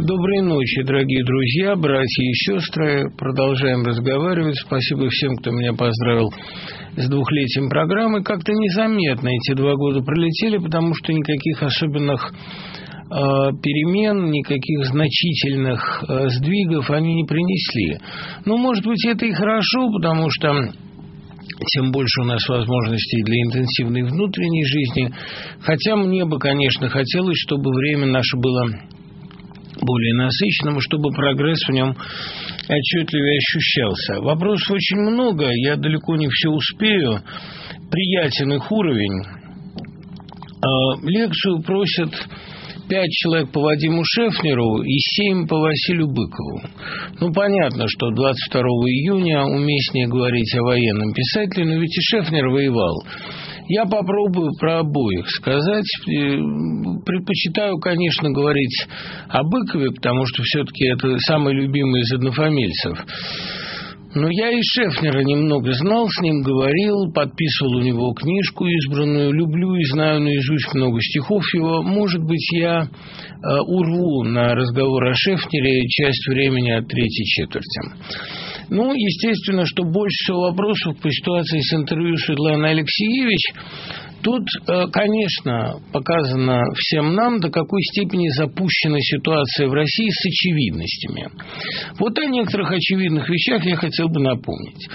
Доброй ночи, дорогие друзья, братья и сестры. Продолжаем разговаривать. Спасибо всем, кто меня поздравил с 2-летием программы. Как-то незаметно эти 2 года пролетели, потому что никаких особенных перемен, никаких значительных сдвигов они не принесли. Но, может быть, это и хорошо, потому что тем больше у нас возможностей для интенсивной внутренней жизни. Хотя мне бы, конечно, хотелось, чтобы время наше было более насыщенным, чтобы прогресс в нем отчетливее ощущался. Вопросов очень много, я далеко не все успею. Приятен их уровень. Лекцию просят 5 человек по Вадиму Шефнеру и 7 по Василию Быкову. Ну, понятно, что 22 июня уместнее говорить о военном писателе, но ведь и Шефнер воевал. Я попробую про обоих сказать. Предпочитаю, конечно, говорить о Быкове, потому что все-таки это самый любимый из однофамильцев. Но я и Шефнера немного знал, с ним говорил, подписывал у него книжку избранную, люблю и знаю наизусть много стихов его. Может быть, я урву на разговор о Шефнере часть времени от 3/4. Ну, естественно, что больше всего вопросов по ситуации с интервью Светланы Алексеевич. Тут, конечно, показано всем нам, до какой степени запущена ситуация в России с очевидностями. Вот о некоторых очевидных вещах я хотел бы напомнить.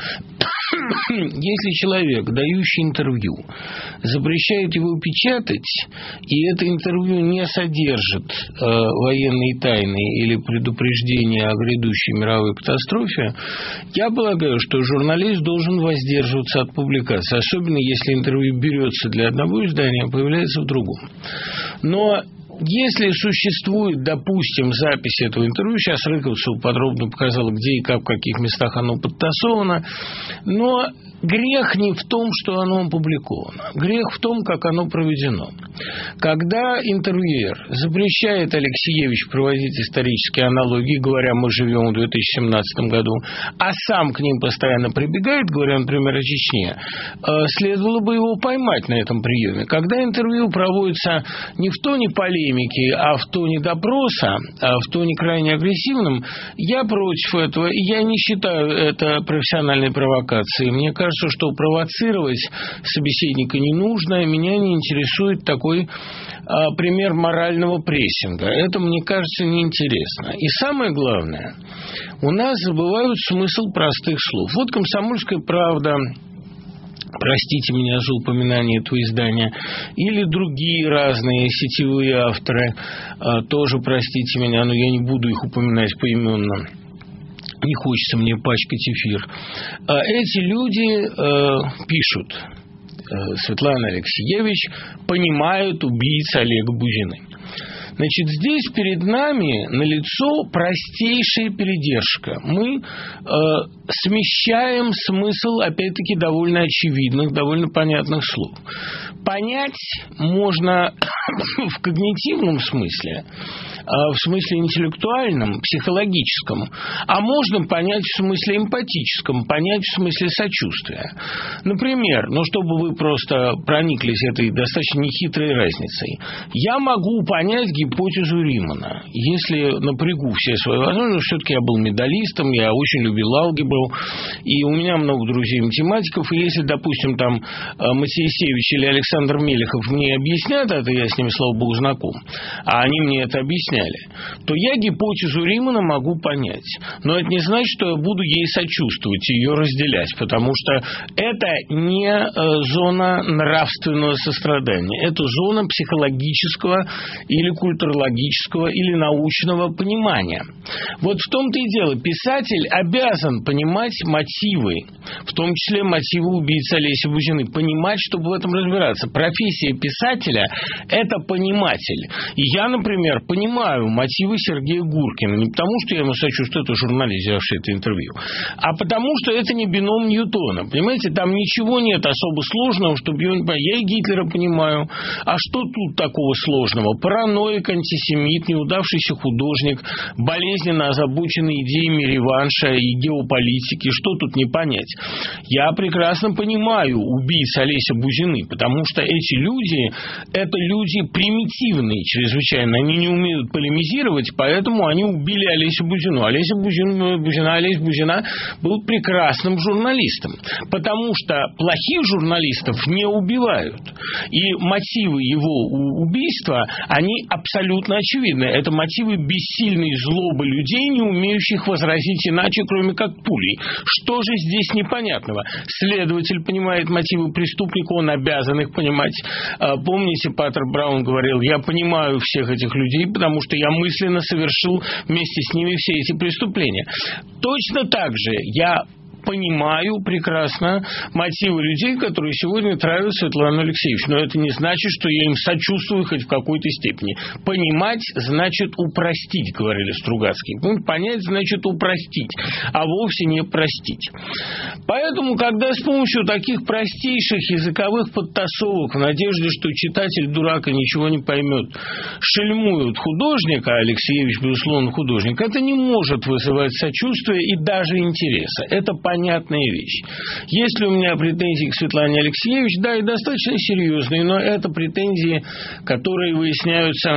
Если человек, дающий интервью, запрещает его печатать, и это интервью не содержит военной тайны или предупреждения о грядущей мировой катастрофе, я полагаю, что журналист должен воздерживаться от публикации, особенно если интервью берется для одного издания, а появляется в другом. Но если существует, допустим, запись этого интервью, сейчас Рыковцева подробно показала, где и как, в каких местах оно подтасовано, но грех не в том, что оно опубликовано. Грех в том, как оно проведено. Когда интервьюер запрещает Алексеевич проводить исторические аналогии, говоря, мы живем в 2017 году, а сам к ним постоянно прибегает, говоря, например, о Чечне, следовало бы его поймать на этом приеме. Когда интервью проводится не в тоне полемики, а в тоне допроса, а в тоне крайне агрессивном, я против этого, и я не считаю это профессиональной провокацией. Мне кажется, что провоцировать собеседника не нужно, меня не интересует такой пример морального прессинга. Это, мне кажется, неинтересно. И самое главное, у нас забывают смысл простых слов. Вот «Комсомольская правда», простите меня за упоминание этого издания, или другие разные сетевые авторы, тоже простите меня, но я не буду их упоминать поименно. Не хочется мне пачкать эфир. Эти люди пишут: Светлана Алексеевич понимают убийц Олега Бузины. Значит, здесь перед нами налицо простейшая передержка. Мы смещаем смысл, опять-таки, довольно очевидных, довольно понятных слов. Понять можно в когнитивном смысле, в смысле интеллектуальном, психологическом, а можно понять в смысле эмпатическом, понять в смысле сочувствия. Например, чтобы вы просто прониклись этой достаточно нехитрой разницей, я могу понять гипотезу Римана. Если напрягу все свои возможности, все-таки я был медалистом, я очень любил алгебру, и у меня много друзей-математиков, и если, допустим, там Матеисевич или Александр Мелехов мне объяснят это, я с ними, слава богу, знаком, а они мне это объясняли, то я гипотезу Римана могу понять. Но это не значит, что я буду ей сочувствовать, ее разделять, потому что это не зона нравственного сострадания, это зона психологического или культурологического или научного понимания. Вот в том-то и дело, писатель обязан понимать мотивы, в том числе мотивы убийцы Олеси Бузины, понимать, чтобы в этом разбираться. Профессия писателя – это пониматель. И я, например, понимаю мотивы Сергея Гуркина, не потому, что я ему сочувствую, это журналист, взявший это интервью, а потому, что это не бином Ньютона. Понимаете, там ничего нет особо сложного, чтобы его не понять. Я и Гитлера понимаю. А что тут такого сложного? Параноик антисемит, неудавшийся художник, болезненно озабоченный идеями реванша и геополитики. Что тут не понять? Я прекрасно понимаю убийц Олеся Бузины, потому что эти люди – это люди примитивные чрезвычайно. Они не умеют полемизировать, поэтому они убили Олесю Бузину. Олеся Бузина был прекрасным журналистом, потому что плохих журналистов не убивают. И мотивы его убийства, они абсолютно очевидны. Это мотивы бессильной злобы людей, не умеющих возразить иначе, кроме как пулей. Что же здесь непонятного? Следователь понимает мотивы преступника, он обязан их понимать. Помните, Паттер Браун говорил: я понимаю всех этих людей, потому что я мысленно совершил вместе с ними все эти преступления. Точно так же я понимаю прекрасно мотивы людей, которые сегодня травят Светлану Алексеевичу. Но это не значит, что я им сочувствую хоть в какой-то степени. Понимать значит упростить, говорили Стругацкие. Понять значит упростить, а вовсе не простить. Поэтому, когда с помощью таких простейших языковых подтасовок, в надежде, что читатель дурак и ничего не поймет, шельмуют художника, а Алексеевич, безусловно, художник, это не может вызывать сочувствия и даже интереса. Это понятная вещь. Если у меня претензии к Светлане Алексеевич, да, и достаточно серьезные, но это претензии, которые выясняются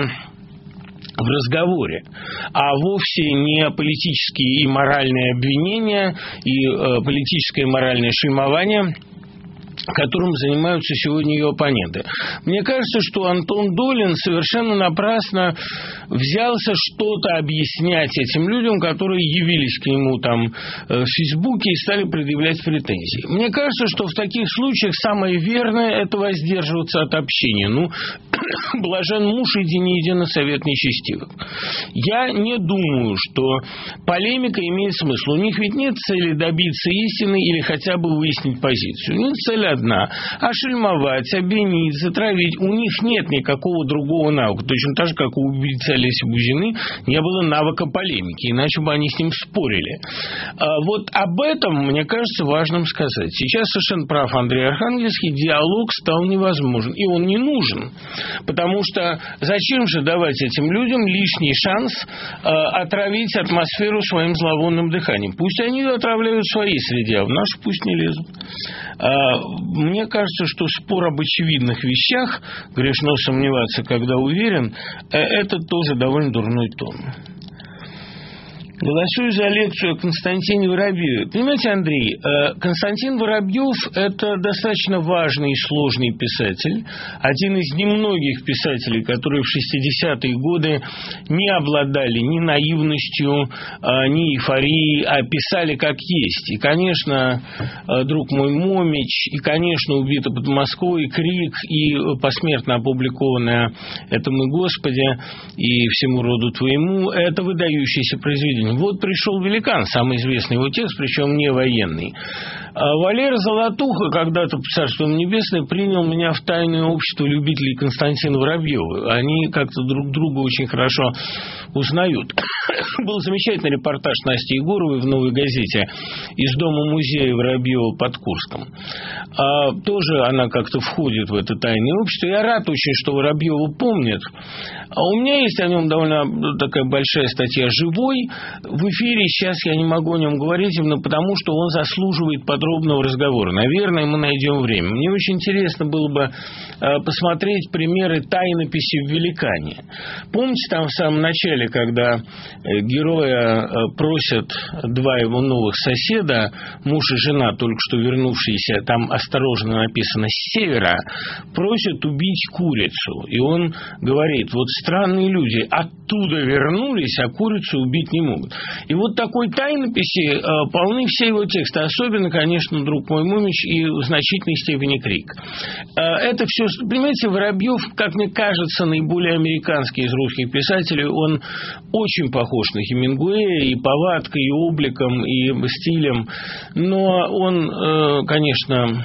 в разговоре, а вовсе не политические и моральные обвинения и политическое и моральное шельмование, которым занимаются сегодня ее оппоненты. Мне кажется, что Антон Долин совершенно напрасно взялся что-то объяснять этим людям, которые явились к нему там в Фейсбуке и стали предъявлять претензии. Мне кажется, что в таких случаях самое верное – это воздерживаться от общения. Блажен муж, иди не иди на совет нечестивых. Я не думаю, что полемика имеет смысл. У них ведь нет цели добиться истины или хотя бы выяснить позицию. У них цель одна – ошельмовать, обвинить, затравить. У них нет никакого другого навыка. Точно так же, как у убийцы Олеси Бузины не было навыка полемики, иначе бы они с ним спорили. Вот об этом, мне кажется, важным сказать. Сейчас совершенно прав Андрей Архангельский, диалог стал невозможен, и он не нужен. Потому что зачем же давать этим людям лишний шанс отравить атмосферу своим зловонным дыханием? Пусть они отравляют в своей среде, а в нашу пусть не лезут. Мне кажется, что спор об очевидных вещах, грешно сомневаться, когда уверен, это тоже довольно дурной тон. Голосую за лекцию о Константине Воробьеве. Понимаете, Андрей, Константин Воробьев – это достаточно важный и сложный писатель, один из немногих писателей, которые в 60-е годы не обладали ни наивностью, ни эйфорией, а писали как есть. И, конечно, «Друг мой Момич», и, конечно, «Убита под Москвой», «Крик», и посмертно опубликованное «Это мы, Господи», и «Всему роду твоему» – это выдающееся произведение. Вот пришел великан, самый известный его текст, причем не военный. Валера Золотуха, когда-то, Царство Небесное, принял меня в тайное общество любителей Константина Воробьева. Они как-то друг друга очень хорошо узнают. Был замечательный репортаж Насти Егоровой в «Новой газете» из дома-музея Воробьева под Курском. Тоже она как-то входит в это тайное общество. Я рад очень, что Воробьева помнят. А у меня есть о нем довольно такая большая статья «Живой». В эфире сейчас я не могу о нем говорить, именно потому, что он заслуживает подробного разговора. Наверное, мы найдем время. Мне очень интересно было бы посмотреть примеры тайнописи в «Великане». Помните, там в самом начале, когда героя просят два его новых соседа, муж и жена, только что вернувшиеся, там осторожно написано «с севера», просят убить курицу. И он говорит: вот странные люди оттуда вернулись, а курицу убить не могут. И вот такой тайнописи полны все его тексты, особенно, конечно, «Друг мой Момич» и в значительной степени «Крик». Это все, понимаете, Воробьев, как мне кажется, наиболее американский из русских писателей. Он очень похож на Хемингуэя и повадкой, и обликом, и стилем, но он, конечно,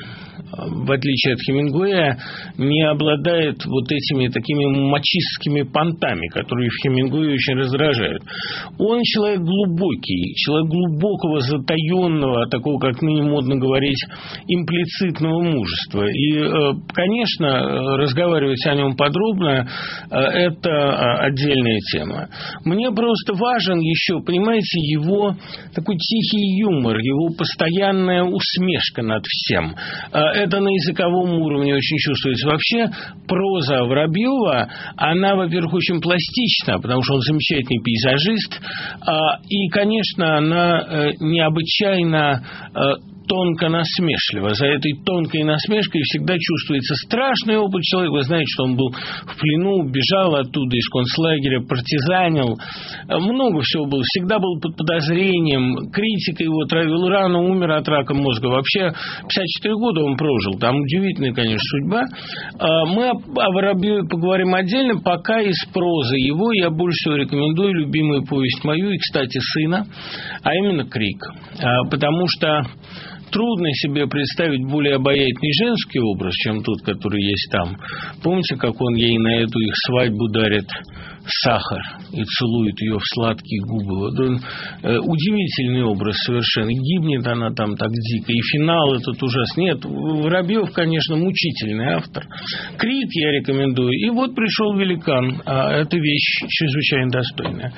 в отличие от Хемингуэя, не обладает вот этими такими мачистскими понтами, которые в Хемингуэе очень раздражают. Он человек глубокий, человек глубокого, затаенного, такого, как ныне модно говорить, имплицитного мужества. И, конечно, разговаривать о нем подробно – это отдельная тема. Мне просто важен еще, понимаете, его такой тихий юмор, его постоянная усмешка над всем. Это на языковом уровне очень чувствуется. Вообще, проза Воробьева, она, во-первых, очень пластична, потому что он замечательный пейзажист, и, конечно, она необычайно тонко насмешлива. За этой тонкой насмешкой всегда чувствуется страшный опыт человека. Вы знаете, что он был в плену, бежал оттуда из концлагеря, партизанил. Много всего было. Всегда был под подозрением. Критика его травила, рано умер от рака мозга. Вообще 54 года он прожил. Там удивительная, конечно, судьба. Мы о Воробьеве поговорим отдельно. Пока из прозы его я больше всего рекомендую любимую повесть мою и, кстати, сына, а именно «Крик». Потому что трудно себе представить более обаятельный женский образ, чем тот, который есть там. Помните, как он ей на эту их свадьбу дарит сахар и целует ее в сладкие губы? Вот он, удивительный образ совершенно. Гибнет она там так дико. И финал этот ужас. Нет, Воробьев, конечно, мучительный автор. «Крик» я рекомендую. И вот пришел «Великан». Это вещь чрезвычайно достойная.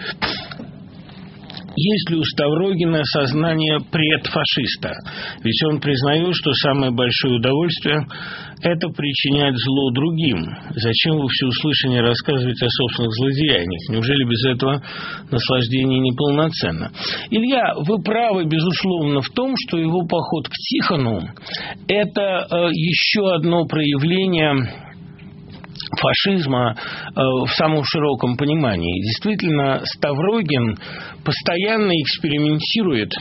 Есть ли у Ставрогина сознание предфашиста? Ведь он признает, что самое большое удовольствие – это причинять зло другим. Зачем во всеуслышание рассказывать о собственных злодеяниях? Неужели без этого наслаждение неполноценно? Илья, вы правы, безусловно, в том, что его поход к Тихону – это еще одно проявление фашизма в самом широком понимании. Действительно, Ставрогин постоянно экспериментирует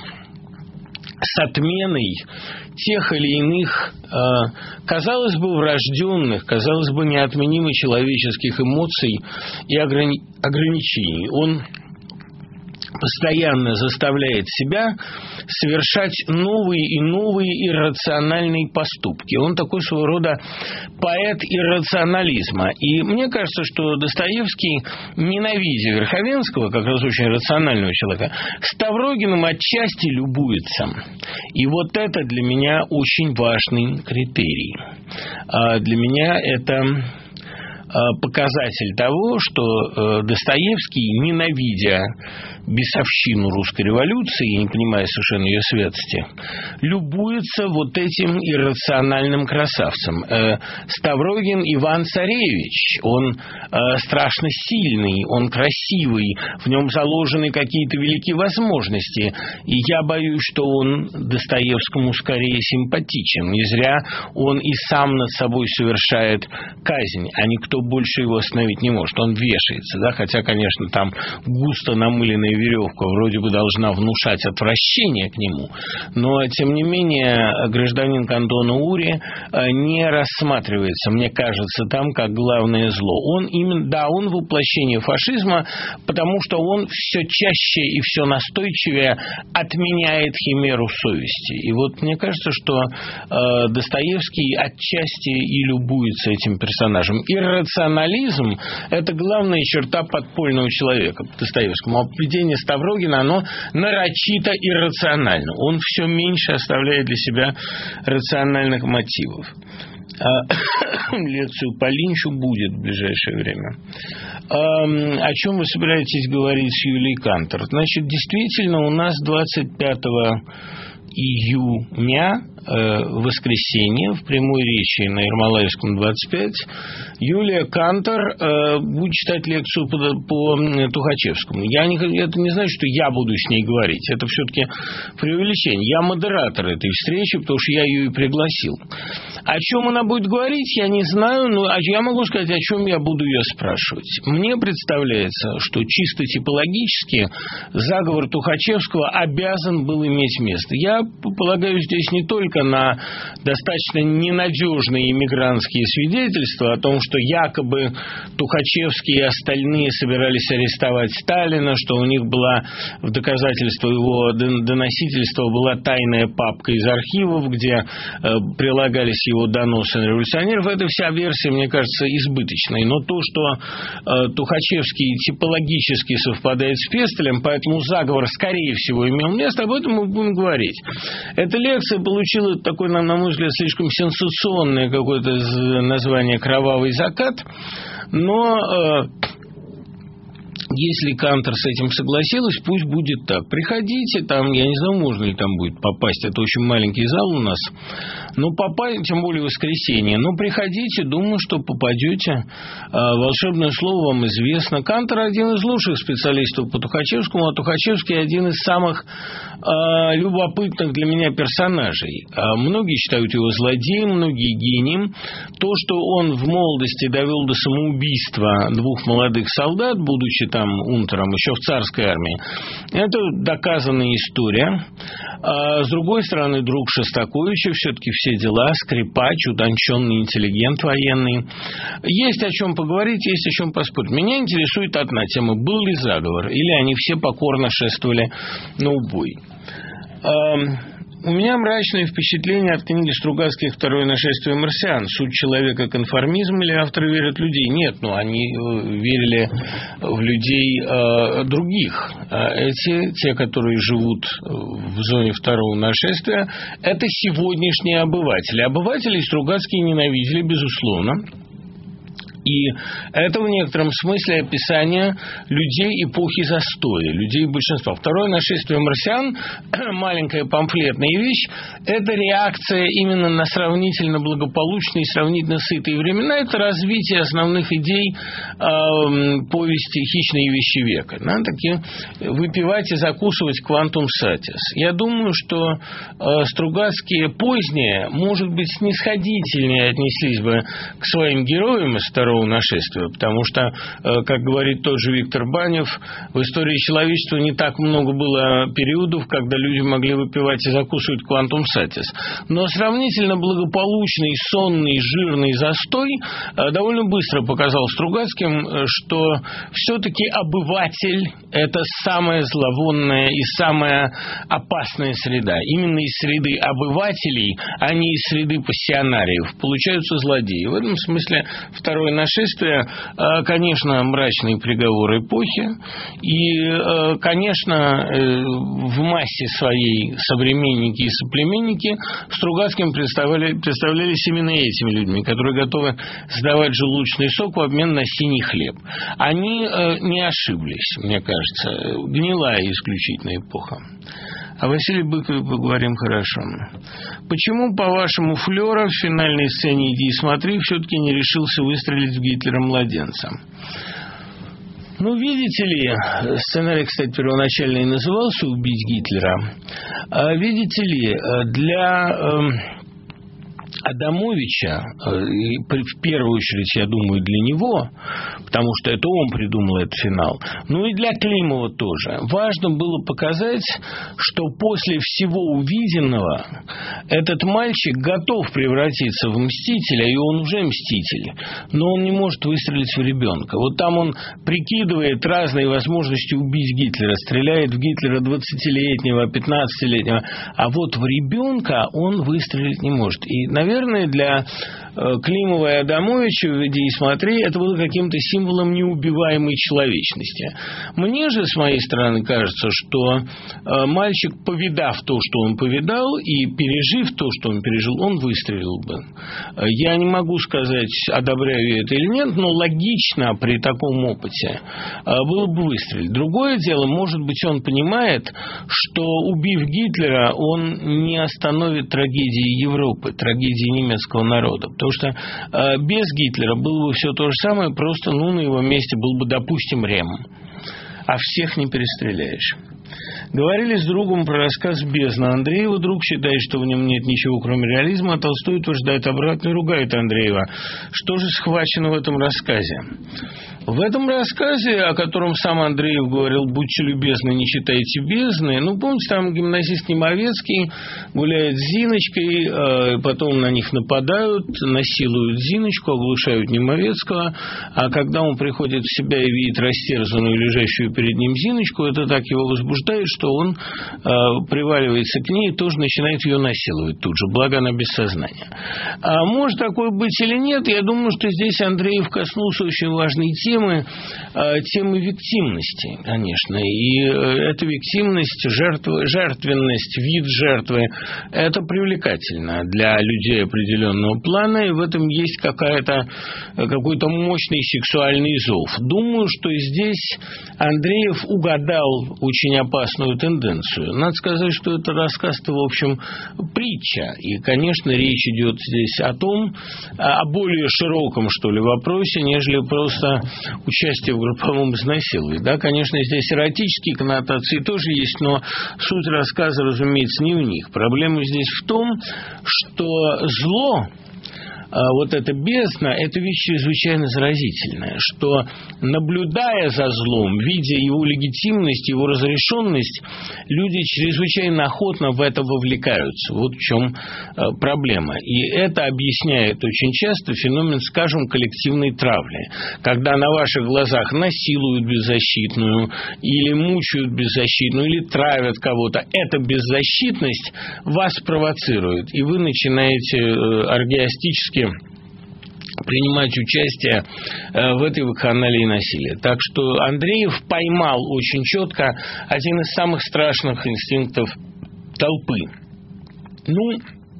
с отменой тех или иных, казалось бы, врожденных, казалось бы, неотменимых человеческих эмоций и ограничений. Он постоянно заставляет себя совершать новые и новые иррациональные поступки. Он такой своего рода поэт иррационализма. И мне кажется, что Достоевский, ненавидя Верховенского, как раз очень рационального человека, Ставрогиным отчасти любуется. И вот это для меня очень важный критерий. Для меня это показатель того, что Достоевский, ненавидя бесовщину русской революции и не понимая совершенно ее святости, любуется вот этим иррациональным красавцем. Ставрогин Иван-Царевич, он страшно сильный, он красивый, в нем заложены какие-то великие возможности, и я боюсь, что он Достоевскому скорее симпатичен. Не зря он и сам над собой совершает казнь, а никто больше его остановить не может. Он вешается, да, хотя, конечно, там густо намыленная веревка вроде бы должна внушать отвращение к нему, но, тем не менее, гражданин кантона Ури не рассматривается, мне кажется, там как главное зло. Он именно, да, он воплощение фашизма, потому что он все чаще и все настойчивее отменяет химеру совести. И вот мне кажется, что Достоевский отчасти и любуется этим персонажем. Иррационализм – это главная черта подпольного человека по Достоевскому. А поведение Ставрогина, оно нарочито иррационально. Он все меньше оставляет для себя рациональных мотивов. Лекцию по Линчу будет в ближайшее время. О чем вы собираетесь говорить с Юлией Кантор? Значит, действительно, у нас 25 июня, воскресенье, в прямой речи на Ермолаевском 25, Юлия Кантор будет читать лекцию по Тухачевскому. Это не значит, что я буду с ней говорить. Это все-таки преувеличение. Я модератор этой встречи, потому что я ее и пригласил. О чем она будет говорить, я не знаю, но я могу сказать, о чем я буду ее спрашивать. Мне представляется, что чисто типологически заговор Тухачевского обязан был иметь место. Я полагаю здесь не только только на достаточно ненадежные иммигрантские свидетельства о том, что якобы Тухачевский и остальные собирались арестовать Сталина, что у них была в доказательство его доносительства была тайная папка из архивов, где прилагались его доносы на революционеров. Эта вся версия, мне кажется, избыточной. Но то, что Тухачевский типологически совпадает с Пестелем, поэтому заговор, скорее всего, имел место, об этом мы будем говорить. Эта лекция получила такое, на мой взгляд, слишком сенсационное какое-то название «Кровавый закат», но если Кантор с этим согласилась, пусть будет так. Приходите, там, я не знаю, можно ли там будет попасть, это очень маленький зал у нас, но попасть, тем более в воскресенье, но приходите, думаю, что попадете. Волшебное слово вам известно. Кантор один из лучших специалистов по Тухачевскому, а Тухачевский один из самых любопытных для меня персонажей. Многие считают его злодеем, многие гением. То, что он в молодости довел до самоубийства двух молодых солдат, будучи там унтером, еще в царской армии, это доказанная история. С другой стороны, друг Шостаковича, все-таки все дела, скрипач, утонченный интеллигент военный. Есть о чем поговорить, есть о чем поспорить. Меня интересует одна тема: был ли заговор, или они все покорно шествовали на убой. У меня мрачное впечатление от книги Стругацких «Второе нашествие марсиан». Суть человека — конформизм, или авторы верят в людей? Нет, они верили в людей других. Те, которые живут в зоне второго нашествия, это сегодняшние обыватели. Обывателей Стругацкие ненавидели, безусловно. И это в некотором смысле описание людей эпохи застоя, людей большинства. Второе нашествие марсиан, маленькая памфлетная вещь, это реакция именно на сравнительно благополучные, сравнительно сытые времена. Это развитие основных идей повести «Хищные вещи века». Надо таки выпивать и закусывать «Quantum Satis». Я думаю, что Стругацкие поздние, может быть, снисходительнее отнеслись бы к своим героям из второго нашествия, потому что, как говорит тот же Виктор Банев, в истории человечества не так много было периодов, когда люди могли выпивать и закусывать «Quantum Satis». Но сравнительно благополучный, сонный, жирный застой довольно быстро показал Стругацким, что все-таки обыватель – это самая зловонная и самая опасная среда. Именно из среды обывателей, а не из среды пассионариев, получаются злодеи. В этом смысле второе нашествие, конечно, мрачный приговор эпохи, и, конечно, в массе своей современники и соплеменники Стругацким представлялись именно этими людьми, которые готовы сдавать желудочный сок в обмен на синий хлеб. Они не ошиблись, мне кажется. Гнилая исключительно эпоха. О Василии Быкове поговорим хорошо. Почему, по-вашему, Флёра в финальной сцене «Иди и смотри» все-таки не решился выстрелить в Гитлера-младенца? Видите ли, сценарий, кстати, первоначально и назывался «Убить Гитлера». Видите ли, для Адамовича, в первую очередь, я думаю, для него, потому что это он придумал этот финал, и для Климова тоже, важно было показать, что после всего увиденного этот мальчик готов превратиться в мстителя, и он уже мститель, но он не может выстрелить в ребенка. Вот там он прикидывает разные возможности убить Гитлера, стреляет в Гитлера 20-летнего, 15-летнего, а вот в ребенка он выстрелить не может. И, наверное, для Климова и Адамовича в «Иди и смотри» это было каким-то символом неубиваемой человечности. Мне же, с моей стороны, кажется, что мальчик, повидав то, что он повидал, и пережив то, что он пережил, он выстрелил бы. Я не могу сказать, одобряю это или нет, но логично при таком опыте было бы выстрелить. Другое дело, может быть, он понимает, что, убив Гитлера, он не остановит трагедии Европы, трагедии немецкого народа. Потому что без Гитлера было бы все то же самое, просто на его месте был бы, допустим, Рем. А всех не перестреляешь. Говорили с другом про рассказ «Бездна». Андреева друг считает, что в нем нет ничего, кроме реализма, а Толстой утверждает обратно и ругает Андреева. Что же схвачено в этом рассказе? В этом рассказе, о котором сам Андреев говорил, будьте любезны, не читайте бездны, ну, помните, там гимназист Немовецкий гуляет с Зиночкой, потом на них нападают, насилуют Зиночку, оглушают Немовецкого, а когда он приходит в себя и видит растерзанную, лежащую перед ним Зиночку, это так его возбуждает, что он приваливается к ней и тоже начинает ее насиловать тут же, благо она без сознания. А может такое быть или нет, я думаю, что здесь Андреев коснулся очень важной темы виктимности, конечно. И эта виктимность, жертвенность, вид жертвы, это привлекательно для людей определенного плана, и в этом есть какой-то мощный сексуальный зов. Думаю, что здесь Андреев угадал очень опасную тенденцию. Надо сказать, что это рассказ-то, в общем, притча. И, конечно, речь идет здесь о более широком, что ли, вопросе, нежели просто участие в групповом изнасиловании. Да, конечно, здесь эротические коннотации тоже есть, но суть рассказа, разумеется, не в них. Проблема здесь в том, что зло, вот эта бездна, это вещь чрезвычайно заразительная, что, наблюдая за злом, видя его легитимность, его разрешенность, люди чрезвычайно охотно в это вовлекаются. Вот в чем проблема. И это объясняет очень часто феномен, скажем, коллективной травли, когда на ваших глазах насилуют беззащитную, или мучают беззащитную, или травят кого-то. Эта беззащитность вас провоцирует, и вы начинаете оргиастически принимать участие в этой вакханалии насилия. Так что Андреев поймал очень четко один из самых страшных инстинктов толпы. Ну,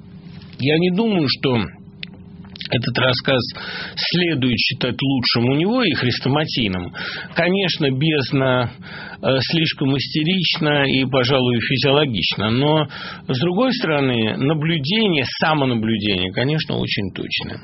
я не думаю, что этот рассказ следует считать лучшим у него и хрестоматийным. Конечно, бездна слишком истерична и, пожалуй, физиологична, но, с другой стороны, самонаблюдение, конечно, очень точное.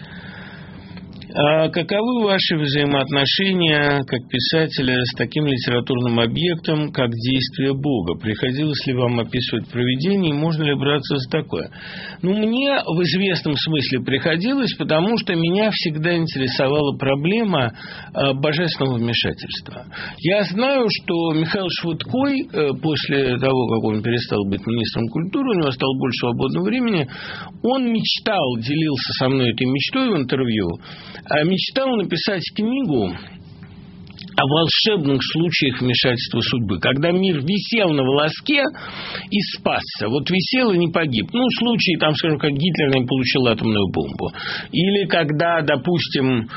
А каковы ваши взаимоотношения как писателя с таким литературным объектом, как действие Бога? Приходилось ли вам описывать провидение, и можно ли браться за такое? Мне в известном смысле приходилось, потому что меня всегда интересовала проблема божественного вмешательства. Я знаю, что Михаил Швыдкой, после того, как он перестал быть министром культуры, у него стало больше свободного времени, он мечтал, делился со мной этой мечтой в интервью, мечтал написать книгу о волшебных случаях вмешательства судьбы, когда мир висел на волоске и спасся. Вот висел и не погиб. Случаи, скажем, как Гитлер не получил атомную бомбу. Или когда, допустим,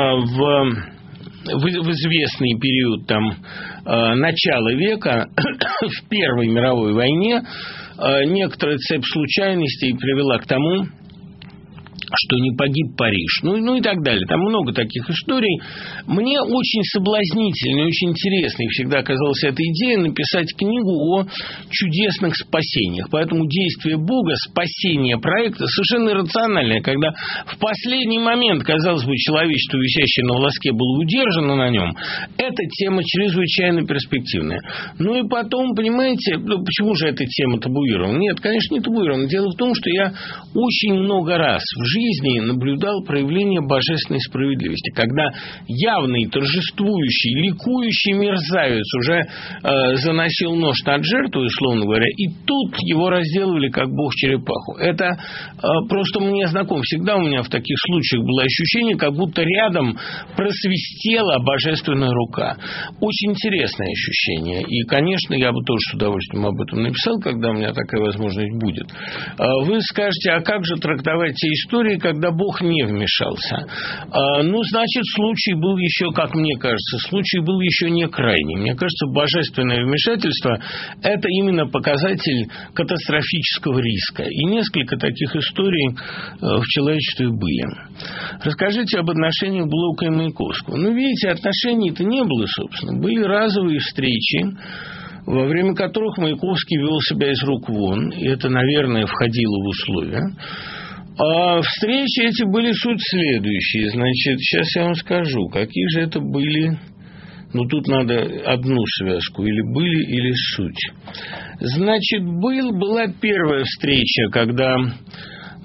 в известный период начала века, в Первой мировой войне, некоторая цепь случайностей привела к тому, что не погиб Париж, и так далее. Там много таких историй. Мне очень соблазнительной, очень интересной всегда казалась эта идея написать книгу о чудесных спасениях. Поэтому действие Бога, спасение проекта совершенно иррациональное, когда в последний момент, казалось бы, человечество, висящее на волоске, было удержано на нем. Эта тема чрезвычайно перспективная. И потом, понимаете, почему же эта тема табуирована? Нет, конечно, не табуирована. Дело в том, что я очень много раз в жизни наблюдал проявление божественной справедливости, когда явный, торжествующий, ликующий мерзавец уже заносил нож над жертвой, условно говоря, и тут его разделывали как бог черепаху. Это просто мне знакомо. Всегда у меня в таких случаях было ощущение, как будто рядом просвистела божественная рука. Очень интересное ощущение. И, конечно, я бы тоже с удовольствием об этом написал, когда у меня такая возможность будет. Вы скажете, а как же трактовать те истории, когда Бог не вмешался? Значит, случай был еще, как мне кажется, случай был еще не крайний. Мне кажется, божественное вмешательство – это именно показатель катастрофического риска. И несколько таких историй в человечестве были. Расскажите об отношениях Блока и Маяковского. Видите, отношений-то не было, собственно. Были разовые встречи, во время которых Маяковский вел себя из рук вон, и это, наверное, входило в условия. А встречи эти были суть следующие. Значит, сейчас я вам скажу, какие же это были. Тут надо одну связку. Или были, или суть. Значит, была первая встреча, когда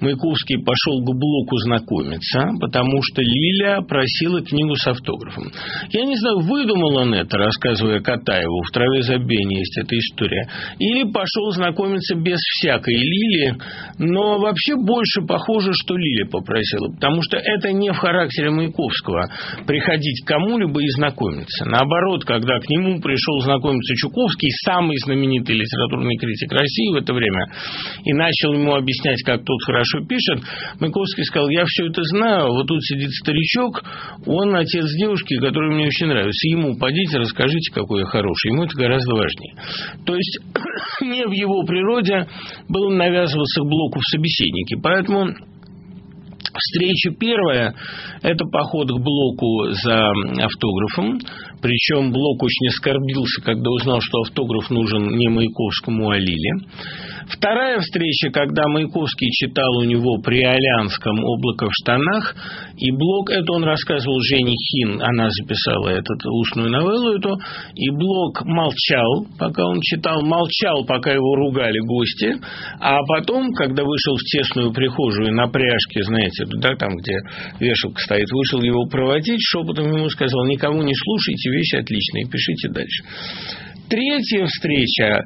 Маяковский пошел к Блоку знакомиться, потому что Лиля просила книгу с автографом. Я не знаю, выдумал он это, рассказывая Катаеву, в «Траве забвения» есть эта история, или пошел знакомиться без всякой Лили, но вообще больше похоже, что Лиля попросила, потому что это не в характере Маяковского приходить к кому-либо и знакомиться. Наоборот, когда к нему пришел знакомиться Чуковский, самый знаменитый литературный критик России в это время, и начал ему объяснять, как тот хорошо пишет, Маяковский сказал: я все это знаю, вот тут сидит старичок, он отец девушки, которая мне очень нравится, ему подите, расскажите, какой я хороший, ему это гораздо важнее. То есть не в его природе было навязываться к Блоку в собеседнике, поэтому встреча первая – это поход к Блоку за автографом, причем Блок очень оскорбился, когда узнал, что автограф нужен не Маяковскому, а Лиле. Вторая встреча, когда Маяковский читал у него при Олянском «Облако в штанах», и Блок, это он рассказывал Жене Хин, она записала эту устную новеллу эту, и Блок молчал, пока он читал, молчал, пока его ругали гости, а потом, когда вышел в тесную прихожую на пряжке, знаете, туда, там, где вешалка стоит, вышел его проводить, шепотом ему сказал: никому не слушайте, вещи отличные, пишите дальше. Третья встреча.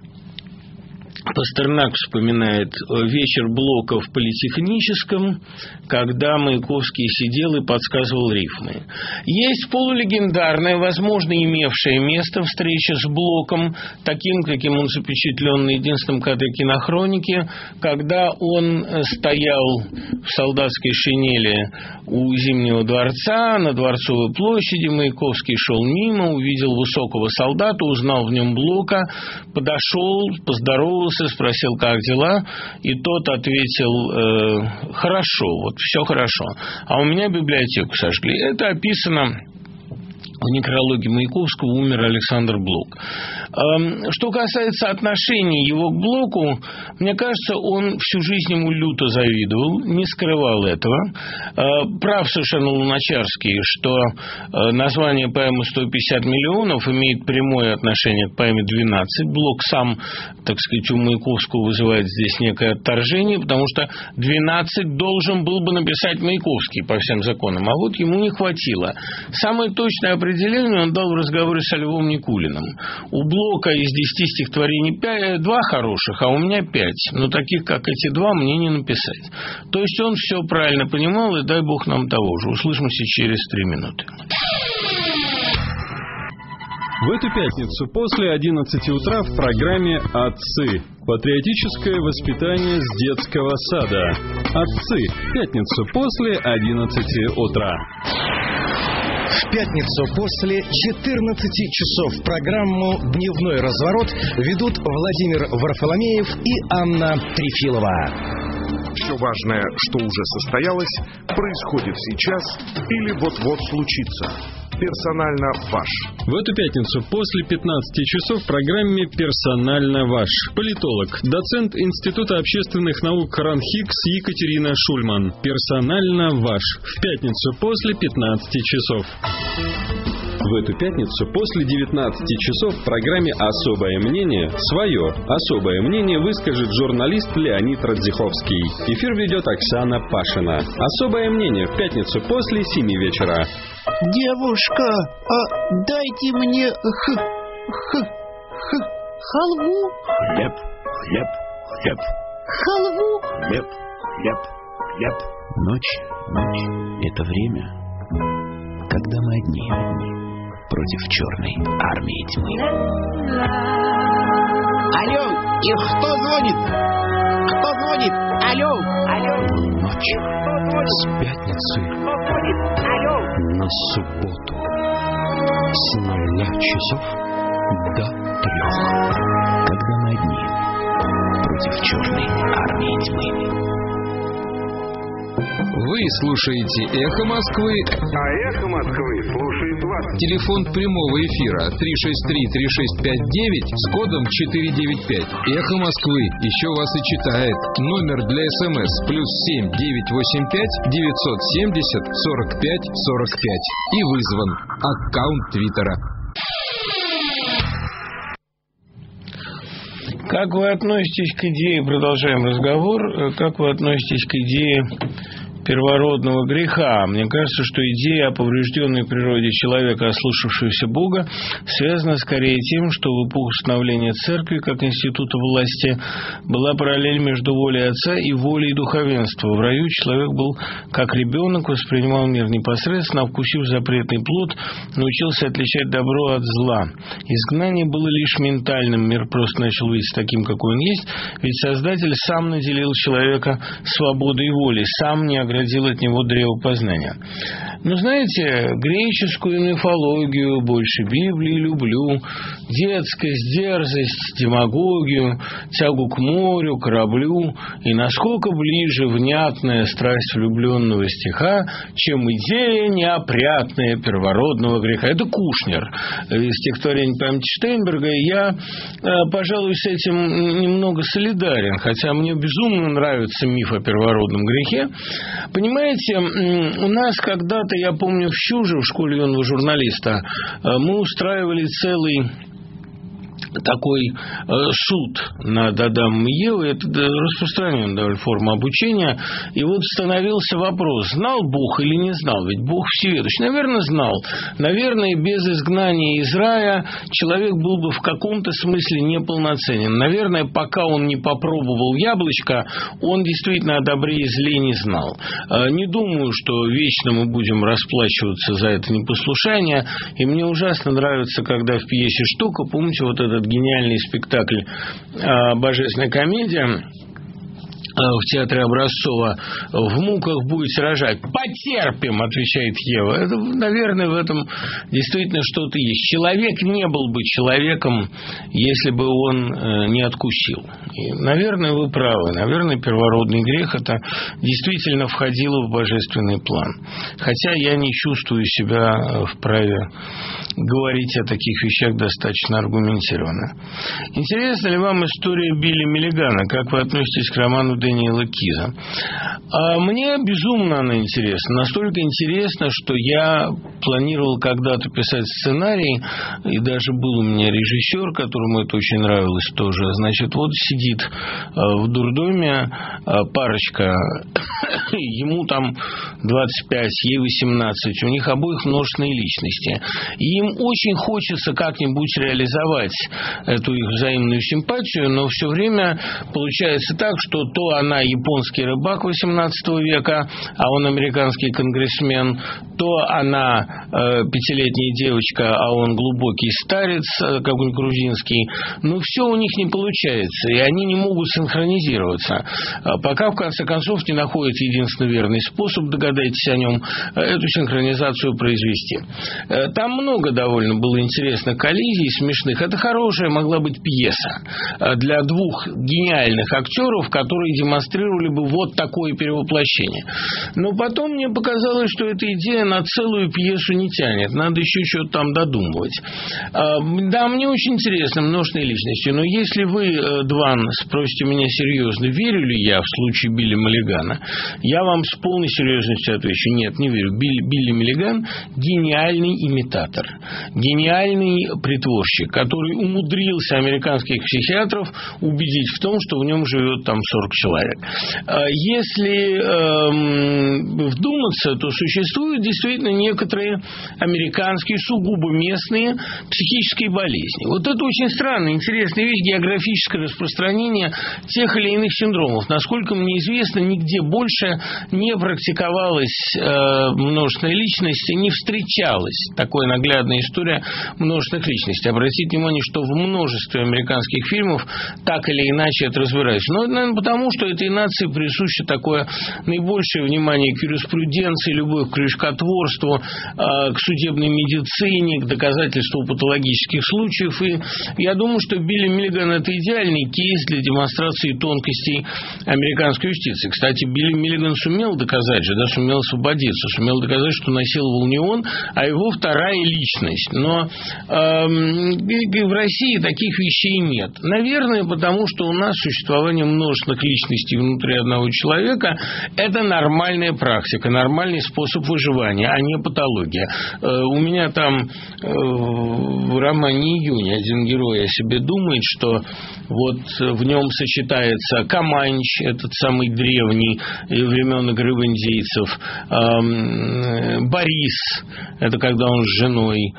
Пастернак вспоминает вечер Блока в Политехническом, когда Маяковский сидел и подсказывал рифмы. Есть полулегендарная, возможно, имевшая место встреча с Блоком, таким, каким он запечатлен на единственном кадре кинохроники, когда он стоял в солдатской шинели у Зимнего дворца, на Дворцовой площади. Маяковский шел мимо, увидел высокого солдата, узнал в нем Блока, подошел, поздоровался, спросил, как дела, и тот ответил: хорошо, вот все хорошо, а у меня библиотеку сожгли. Это описано в некрологе Маяковского «Умер Александр Блок». Что касается отношений его к Блоку, мне кажется, он всю жизнь ему люто завидовал, не скрывал этого. Прав совершенно Луначарский, что название поэмы «150 миллионов» имеет прямое отношение к поэме «12». Блок сам, так сказать, у Маяковского вызывает здесь некое отторжение, потому что 12 должен был бы написать Маяковский по всем законам, а вот ему не хватило. Самое точное определение он дал в разговоре со Львом Никулиным. У Блока из 10 стихотворений 2 хороших, а у меня 5. Но таких, как эти 2, мне не написать. То есть он все правильно понимал, и дай бог нам того же. Услышимся через 3 минуты. В эту пятницу после 11 утра в программе «Отцы». Патриотическое воспитание с детского сада. «Отцы». Пятницу после 11 утра. В пятницу после 14 часов программу «Дневной разворот» ведут Владимир Варфоломеев и Анна Трефилова. Все важное, что уже состоялось, происходит сейчас или вот-вот случится. Персонально ваш. В эту пятницу после 15 часов в программе «Персонально ваш». Политолог, доцент Института общественных наук РАНХИКС Екатерина Шульман. «Персонально ваш». В пятницу после 15 часов. В эту пятницу после 19 часов в программе «Особое мнение» свое особое мнение выскажет журналист Леонид Радзиховский. Эфир ведет Оксана Пашина. Особое мнение в пятницу после 7 вечера. Девушка, дайте мне халву. Хлеб, хлеб, хлеб. Халву. Хлеб, хлеб, хлеб. Ночь — это время, когда мы одни против черной армии тьмы. Алло, и кто звонит? Кто звонит? Алло. Ночь с пятницы на субботу с 00 часов до 3, когда мы одни против черной армии тьмы. Вы слушаете «Эхо Москвы», А «Эхо Москвы» слушает вас. телефон прямого эфира 363-3659 с кодом 495. «Эхо Москвы» еще вас и читает. Номер для СМС +7 985 970 45 45. И вызван. Аккаунт Твиттера. Как вы относитесь к идее, продолжаем разговор, как вы относитесь к идее первородного греха? Мне кажется, что идея о поврежденной природе человека, ослушавшегося Бога, связана скорее тем, что в эпоху становления церкви, как института власти, была параллель между волей Отца и волей духовенства. В раю человек был как ребенок, воспринимал мир непосредственно, вкусив запретный плод, научился отличать добро от зла. Изгнание было лишь ментальным, мир просто начал видеть таким, какой он есть, ведь Создатель сам наделил человека свободой воли, сам не оградил от него древо познания. Но знаете, греческую мифологию, больше Библии люблю, детскость, дерзость, демагогию, тягу к морю, кораблю, и насколько ближе внятная страсть влюбленного стиха, чем идея неопрятная первородного греха. Это Кушнер из стихотворения памяти Штейнберга, и я, пожалуй, с этим немного солидарен, хотя мне безумно нравится миф о первородном грехе. Понимаете, у нас когда-то, я помню, в Щуже, в школе юного журналиста, мы устраивали целый такой суд над Адамом и Евой. Это распространенная довольно форма обучения. И вот становился вопрос, знал Бог или не знал? Ведь Бог всеведущий. Наверное, знал. Наверное, без изгнания из рая человек был бы в каком-то смысле неполноценен. Наверное, пока он не попробовал яблочко, он действительно о добре и зле не знал. Не думаю, что вечно мы будем расплачиваться за это непослушание. И мне ужасно нравится, когда в пьесе «Штука», помните, вот этот гениальный спектакль «Божественная комедия» в театре Образцова: «В муках будете рожать». «Потерпим», отвечает Ева. Это, наверное, в этом действительно что-то есть. Человек не был бы человеком, если бы он не откусил. И, наверное, вы правы. Наверное, первородный грех это действительно входило в божественный план. Хотя я не чувствую себя вправе говорить о таких вещах достаточно аргументированно. Интересна ли вам история Билли Миллигана? Как вы относитесь к роману Дэниела Киза? Мне безумно она интересна. Настолько интересна, что я планировал когда-то писать сценарий, и даже был у меня режиссер, которому это очень нравилось тоже. Значит, вот сидит в дурдоме парочка, ему там 25, ей 18, у них обоих множественные личности. И им очень хочется как-нибудь реализовать эту их взаимную симпатию, но все время получается так, что то она японский рыбак XVIII века, а он американский конгрессмен, то она пятилетняя девочка, а он глубокий старец, какой-нибудь грузинский. Но все у них не получается, и они не могут синхронизироваться, пока в конце концов не находят единственно верный способ, догадайтесь о нем, эту синхронизацию произвести. Там много довольно было интересных коллизий, смешных. Это хорошая могла быть пьеса для двух гениальных актеров, которые демонстрировали бы вот такое перевоплощение. Но потом мне показалось, что эта идея на целую пьесу не тянет. Надо еще что-то там додумывать. Да, мне очень интересно множественные личности, но если вы, Дван, спросите меня серьезно, верю ли я в случае Билли Миллигана, я вам с полной серьезностью отвечу: нет, не верю. Билли Миллиган – гениальный имитатор, гениальный притворщик, который умудрился американских психиатров убедить в том, что в нем живет там 40 человек. Если вдуматься, то существуют действительно некоторые американские, сугубо местные психические болезни. Вот это очень странная, интересная вещь, географическое распространение тех или иных синдромов. Насколько мне известно, нигде больше не практиковалась множественная личность, не встречалась такая наглядная история множественных личностей. Обратите внимание, что в множестве американских фильмов так или иначе это разбирается. Но, наверное, потому что этой нации присуще такое наибольшее внимание к юриспруденции, любовь к крючкотворству, к судебной медицине, к доказательству патологических случаев. И я думаю, что Билли Миллиган – это идеальный кейс для демонстрации тонкостей американской юстиции. Кстати, Билли Миллиган сумел доказать же, сумел освободиться, сумел доказать, что насиловал не он, а его вторая личность. Но в России таких вещей нет. Наверное, потому что у нас существование множественных личностей сущностей внутри одного человека – это нормальная практика, нормальный способ выживания, а не патология. У меня там в романе «Июнь» один герой о себе думает, что вот в нем сочетается Каманч, этот самый древний, времен игры в индейцев, Борис, это когда он с женой,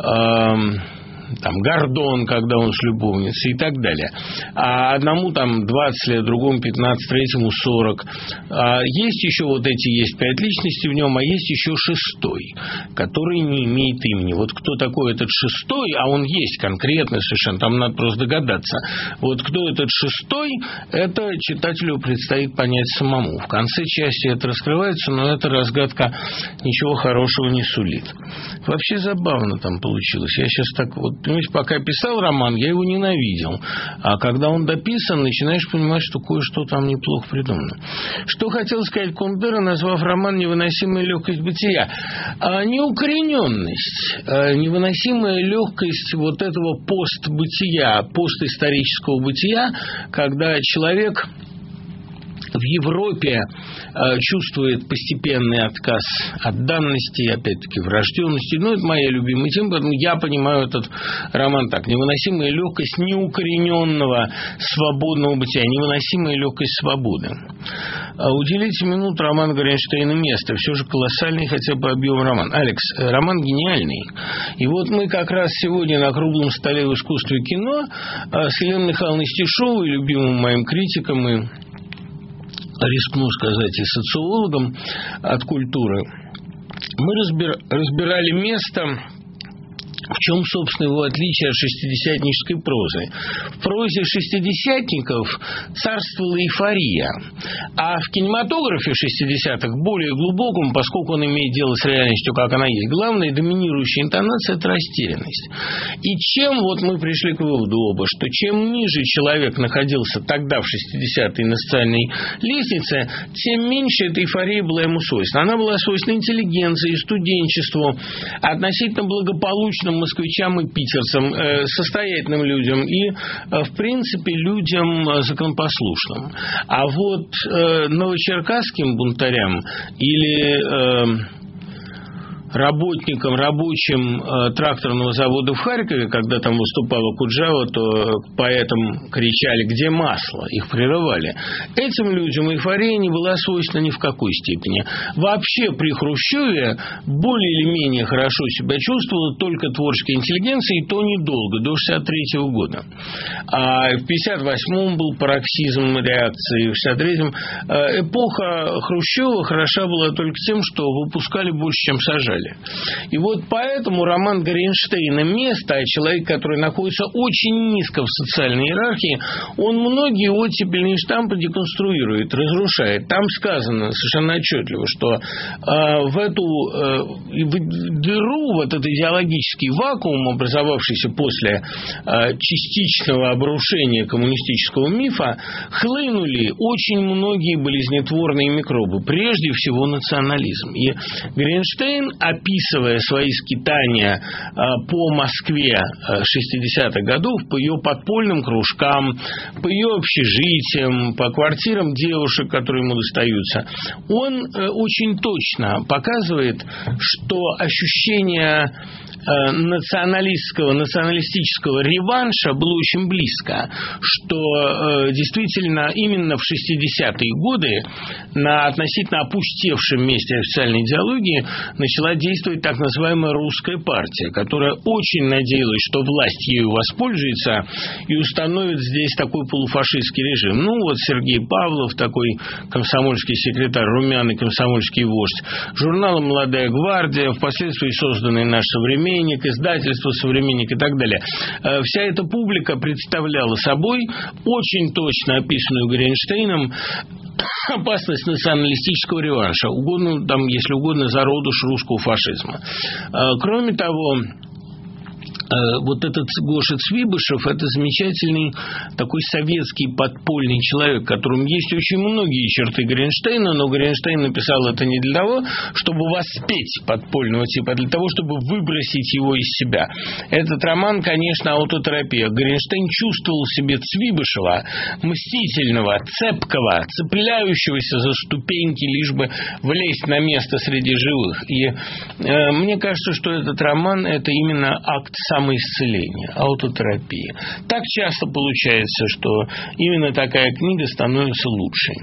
там, Гордон, когда он с любовницей и так далее. А одному там 20 лет, другому 15, третьему 40. Есть еще вот эти, есть 5 личностей в нем, а есть еще 6-й, который не имеет имени. Вот кто такой этот 6-й, а он есть конкретно совершенно, там надо просто догадаться. Вот кто этот 6-й, это читателю предстоит понять самому. В конце части это раскрывается, но эта разгадка ничего хорошего не сулит. Вообще забавно там получилось. Я сейчас так вот, понимаете, пока писал роман, я его ненавидел. А когда он дописан, начинаешь понимать, что кое-что там неплохо придумано. Что хотел сказать Кундера, назвав роман «Невыносимая легкость бытия». Неукорененность, невыносимая легкость вот этого постбытия, постисторического бытия, когда человек в Европе чувствует постепенный отказ от данности, опять-таки врожденности. Ну, это моя любимая тема, поэтому я понимаю этот роман так. Невыносимая легкость неукорененного свободного бытия, невыносимая легкость свободы. Уделите минуту роману Горенштейна место. Все же колоссальный хотя бы объем роман. Алекс, роман гениальный. И вот мы как раз сегодня на круглом столе в искусстве кино с Еленой Михайловной Стешовой, любимым моим критиком и, рискну сказать, и социологом от культуры, мы разбирали место, в чем, собственно, его отличие от шестидесятнической прозы. В прозе шестидесятников царствовала эйфория, а в кинематографе 60-х, более глубоком, поскольку он имеет дело с реальностью, как она есть, главная доминирующая интонация – это растерянность. И чем, вот мы пришли к выводу оба, что чем ниже человек находился тогда, в 60-е, на социальной лестнице, тем меньше эта эйфория была ему свойственна. Она была свойственна интеллигенции, студенчеству, относительно благополучным москвичам и питерцам, состоятельным людям и, в принципе, людям законопослушным. А вот новочеркасским бунтарям или работникам, рабочим тракторного завода в Харькове, когда там выступала Куджава, то поэтам кричали: «Где масло?», их прерывали. Этим людям эйфория не была свойственна ни в какой степени. Вообще при Хрущеве более или менее хорошо себя чувствовала только творческая интеллигенция, и то недолго, до 63-го года. А в 58-м был пароксизм реакции, в 63-м эпоха Хрущева хороша была только тем, что выпускали больше, чем сажали. И вот поэтому роман Горенштейна «Место», человек, который находится очень низко в социальной иерархии, он многие оттепельные штампы деконструирует, разрушает. Там сказано совершенно отчетливо, что в эту дыру, в этот идеологический вакуум, образовавшийся после частичного обрушения коммунистического мифа, хлынули очень многие болезнетворные микробы, прежде всего национализм. И Горенштейн, описывая свои скитания по Москве 60-х годов, по ее подпольным кружкам, по ее общежитиям, по квартирам девушек, которые ему достаются, он очень точно показывает, что ощущение националистического реванша было очень близко, что действительно именно в 60-е годы на относительно опустевшем месте официальной идеологии начала действовать так называемая русская партия, которая очень надеялась, что власть ею воспользуется и установит здесь такой полуфашистский режим. Ну вот Сергей Павлов, такой комсомольский секретарь, румяный комсомольский вождь, журналы «Молодая гвардия», впоследствии созданный «Наш современник», издательство «Современник» и так далее. Вся эта публика представляла собой очень точно описанную Горенштейном опасность националистического реванша, угодно, там, если угодно, зародыш русского фашизма. Кроме того, вот этот Гоша Цвибышев – это замечательный такой советский подпольный человек, в котором есть очень многие черты Гринштейна, но Гринштейн написал это не для того, чтобы воспеть подпольного типа, а для того, чтобы выбросить его из себя. Этот роман, конечно, аутотерапия. Гринштейн чувствовал в себе Цвибышева, мстительного, цепкого, цепляющегося за ступеньки, лишь бы влезть на место среди живых. И мне кажется, что этот роман – это именно акт самоисцеления, аутотерапии. Так часто получается, что именно такая книга становится лучшей.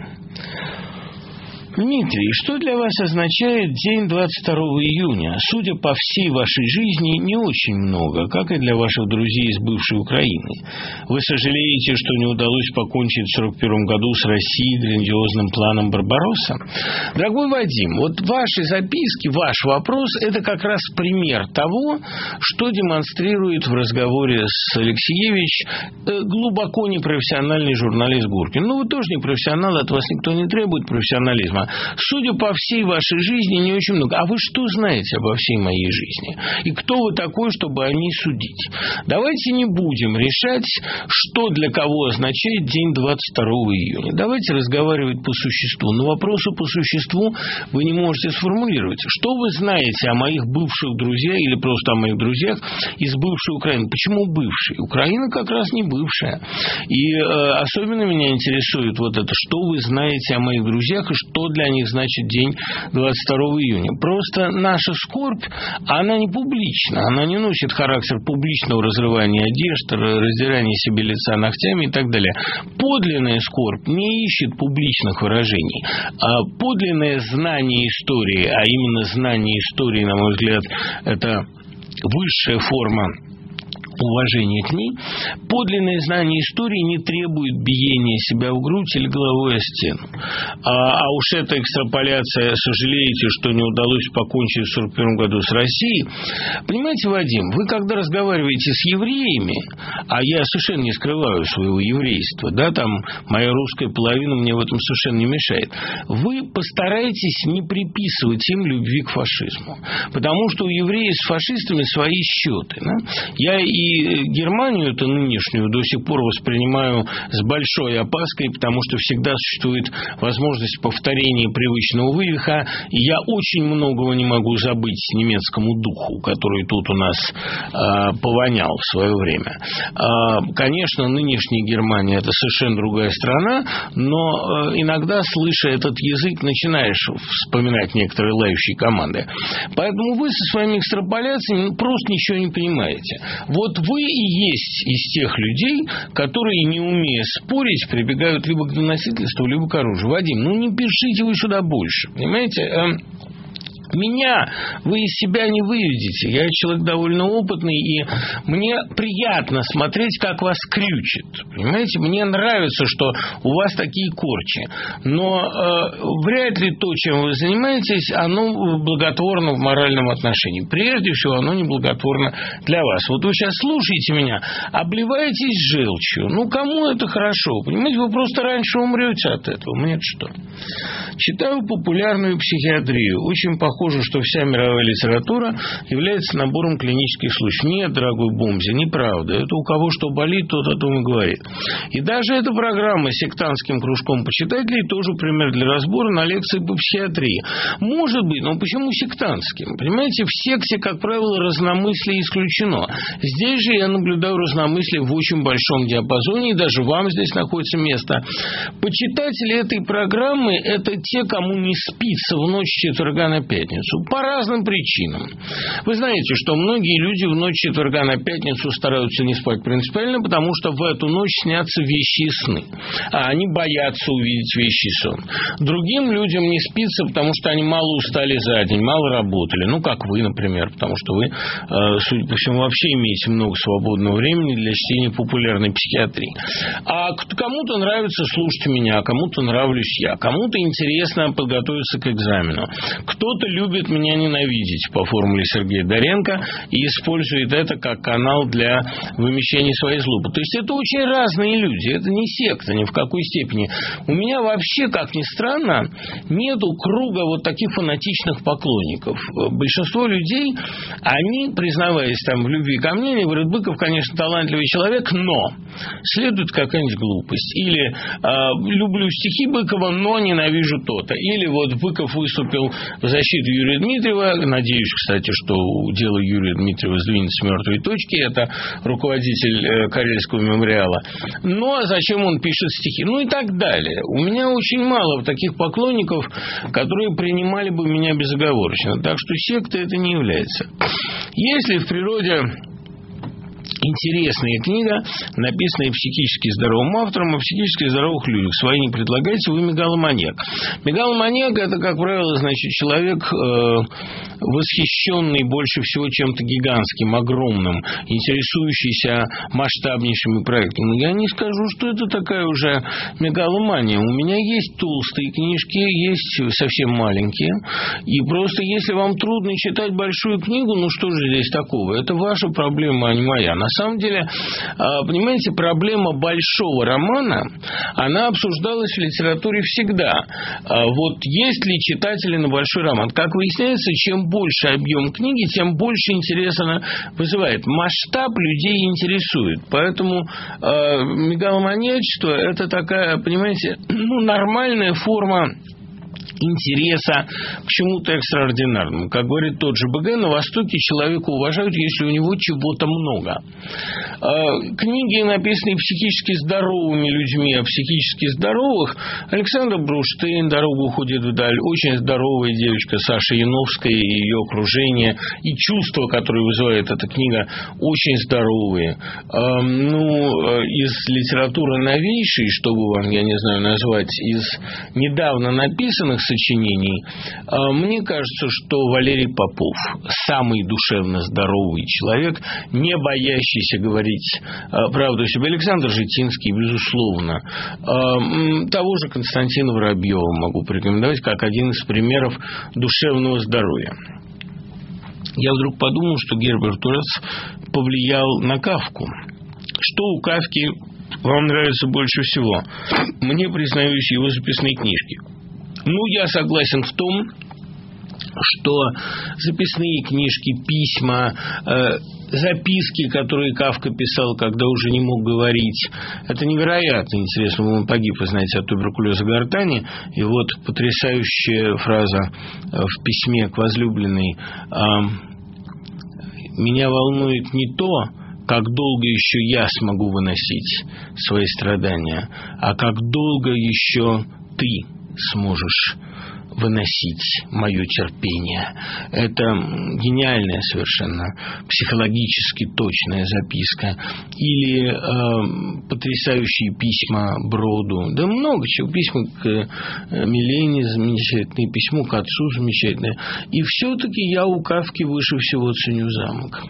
Дмитрий, что для вас означает день 22 июня? Судя по всей вашей жизни, не очень много, как и для ваших друзей из бывшей Украины. Вы сожалеете, что не удалось покончить в 1941 году с Россией грандиозным планом Барбаросса? Дорогой Вадим, вот ваши записки, ваш вопрос – это как раз пример того, что демонстрирует в разговоре с Алексеевич глубоко непрофессиональный журналист Гуркин. Ну, вы тоже не профессионал, от вас никто не требует профессионализма. Судя по всей вашей жизни, не очень много. А вы что знаете обо всей моей жизни? И кто вы такой, чтобы о ней судить? Давайте не будем решать, что для кого означает день 22 июня. Давайте разговаривать по существу. Но вопросы по существу вы не можете сформулировать. Что вы знаете о моих бывших друзьях или просто о моих друзьях из бывшей Украины? Почему бывшей? Украина как раз не бывшая. И особенно меня интересует вот это, что вы знаете о моих друзьях и что для них значит день 22 июня. Просто наша скорбь, она не публична, она не носит характер публичного разрывания одежд, раздирания себе лица ногтями и так далее. Подлинная скорбь не ищет публичных выражений. А подлинное знание истории, а именно знание истории, на мой взгляд, это высшая форма уважение к ней, подлинное знание истории не требует биения себя в грудь или головой о стену. А уж эта экстраполяция, сожалеете, что не удалось покончить в 1941 году с Россией. Понимаете, Вадим, вы когда разговариваете с евреями, а я совершенно не скрываю своего еврейства, да, там моя русская половина мне в этом совершенно не мешает, вы постарайтесь не приписывать им любви к фашизму, потому что у евреев с фашистами свои счеты. Да? Я и Германию-то нынешнюю до сих пор воспринимаю с большой опаской, потому что всегда существует возможность повторения привычного вывиха, и я очень многого не могу забыть немецкому духу, который тут у нас повонял в свое время. Конечно, нынешняя Германия – это совершенно другая страна, но иногда, слыша этот язык, начинаешь вспоминать некоторые лающие команды. Поэтому вы со своими экстраполяциями просто ничего не понимаете. Вот вы и есть из тех людей, которые, не умея спорить, прибегают либо к доносительству, либо к оружию. Вадим, ну не пишите вы сюда больше, понимаете? Меня вы из себя не выведете. Я человек довольно опытный, и мне приятно смотреть, как вас крючит. Понимаете, мне нравится, что у вас такие корчи. Но вряд ли то, чем вы занимаетесь, оно благотворно в моральном отношении. Прежде всего, оно не благотворно для вас. Вот вы сейчас слушаете меня, обливаетесь желчью. Ну, кому это хорошо? Понимаете, вы просто раньше умрете от этого. Мне-то что? Читаю популярную психиатрию. Очень похоже, что вся мировая литература является набором клинических случаев. Нет, дорогой Бомзи, неправда. Это у кого что болит, тот о том и говорит. И даже эта программа с сектантским кружком почитателей тоже пример для разбора на лекции по психиатрии. Может быть, но почему сектантским? Понимаете, в секте, как правило, разномыслие исключено. Здесь же я наблюдаю разномыслие в очень большом диапазоне, и даже вам здесь находится место. Почитатели этой программы – это те, кому не спится в ночь четверга на пятницу. По разным причинам. Вы знаете, что многие люди в ночь четверга на пятницу стараются не спать принципиально, потому что в эту ночь снятся вещи и сны. А они боятся увидеть вещи и сон. Другим людям не спится, потому что они мало устали за день, мало работали. Ну, как вы, например, потому что вы, судя по всему, вообще имеете много свободного времени для чтения популярной психиатрии. А кому-то нравится слушать меня, а кому-то нравлюсь я. Кому-то интересно подготовиться к экзамену. Кто-то любит любит меня ненавидеть по формуле Сергея Доренко и использует это как канал для вымещения своей злобы. То есть это очень разные люди, это не секта ни в какой степени. У меня вообще, как ни странно, нету круга вот таких фанатичных поклонников. Большинство людей, они, признаваясь там в любви ко мне, они говорят: Быков, конечно, талантливый человек, но следует какая-нибудь глупость. Или люблю стихи Быкова, но ненавижу то-то. Или вот Быков выступил в защиту Юрия Дмитриева. Надеюсь, кстати, что дело Юрия Дмитриева сдвинется с мертвой точки. Это руководитель Карельского мемориала. Ну, а зачем он пишет стихи? Ну и так далее. У меня очень мало таких поклонников, которые принимали бы меня безоговорочно. Так что секта это не является. Если в природе интересная книга, написанная психически здоровым автором о психически здоровых людях. Свои не предлагайте, вы мегаломаньяк. Мегаломаньяк – это, как правило, значит, человек, восхищенный больше всего чем-то гигантским, огромным, интересующийся масштабнейшими проектами. Но я не скажу, что это такая уже мегаломания. У меня есть толстые книжки, есть совсем маленькие. И просто если вам трудно читать большую книгу, ну что же здесь такого? Это ваша проблема, а не моя. На самом деле, понимаете, проблема большого романа, она обсуждалась в литературе всегда. Вот есть ли читатели на большой роман? Как выясняется, чем больше объем книги, тем больше интереса она вызывает. Масштаб людей интересует. Поэтому мегаломаньячество – это такая, понимаете, нормальная форма интереса к чему-то экстраординарному. Как говорит тот же БГ, на Востоке человека уважают, если у него чего-то много. Книги, написанные психически здоровыми людьми о психически здоровых, Александр Бруштейн «Дорога уходит вдаль», очень здоровая девочка Саша Яновская и ее окружение, и чувства, которые вызывает эта книга, очень здоровые. Из литературы новейшей, чтобы вам, я не знаю, назвать, из недавно написанных сочинений, мне кажется, что Валерий Попов самый душевно здоровый человек, не боящийся говорить правду о себе. Александр Житинский, безусловно. Того же Константина Воробьева могу порекомендовать как один из примеров душевного здоровья. Я вдруг подумал, что Герберт Уэллс повлиял на Кафку. Что у Кафки вам нравится больше всего? Мне, признаюсь, его записные книжки. Я согласен в том, что записные книжки, письма, записки, которые Кафка писал, когда уже не мог говорить, это невероятно интересно. Он погиб, вы знаете, от туберкулеза гортани. И вот потрясающая фраза в письме к возлюбленной: «Меня волнует не то, как долго еще я смогу выносить свои страдания, а как долго еще ты сможешь выносить мое терпение». Это гениальная совершенно, психологически точная записка. Или потрясающие письма Броду. Да много чего. Письма к Милене замечательные, письмо к отцу замечательное. И все-таки я у Кафки выше всего ценю «Замок».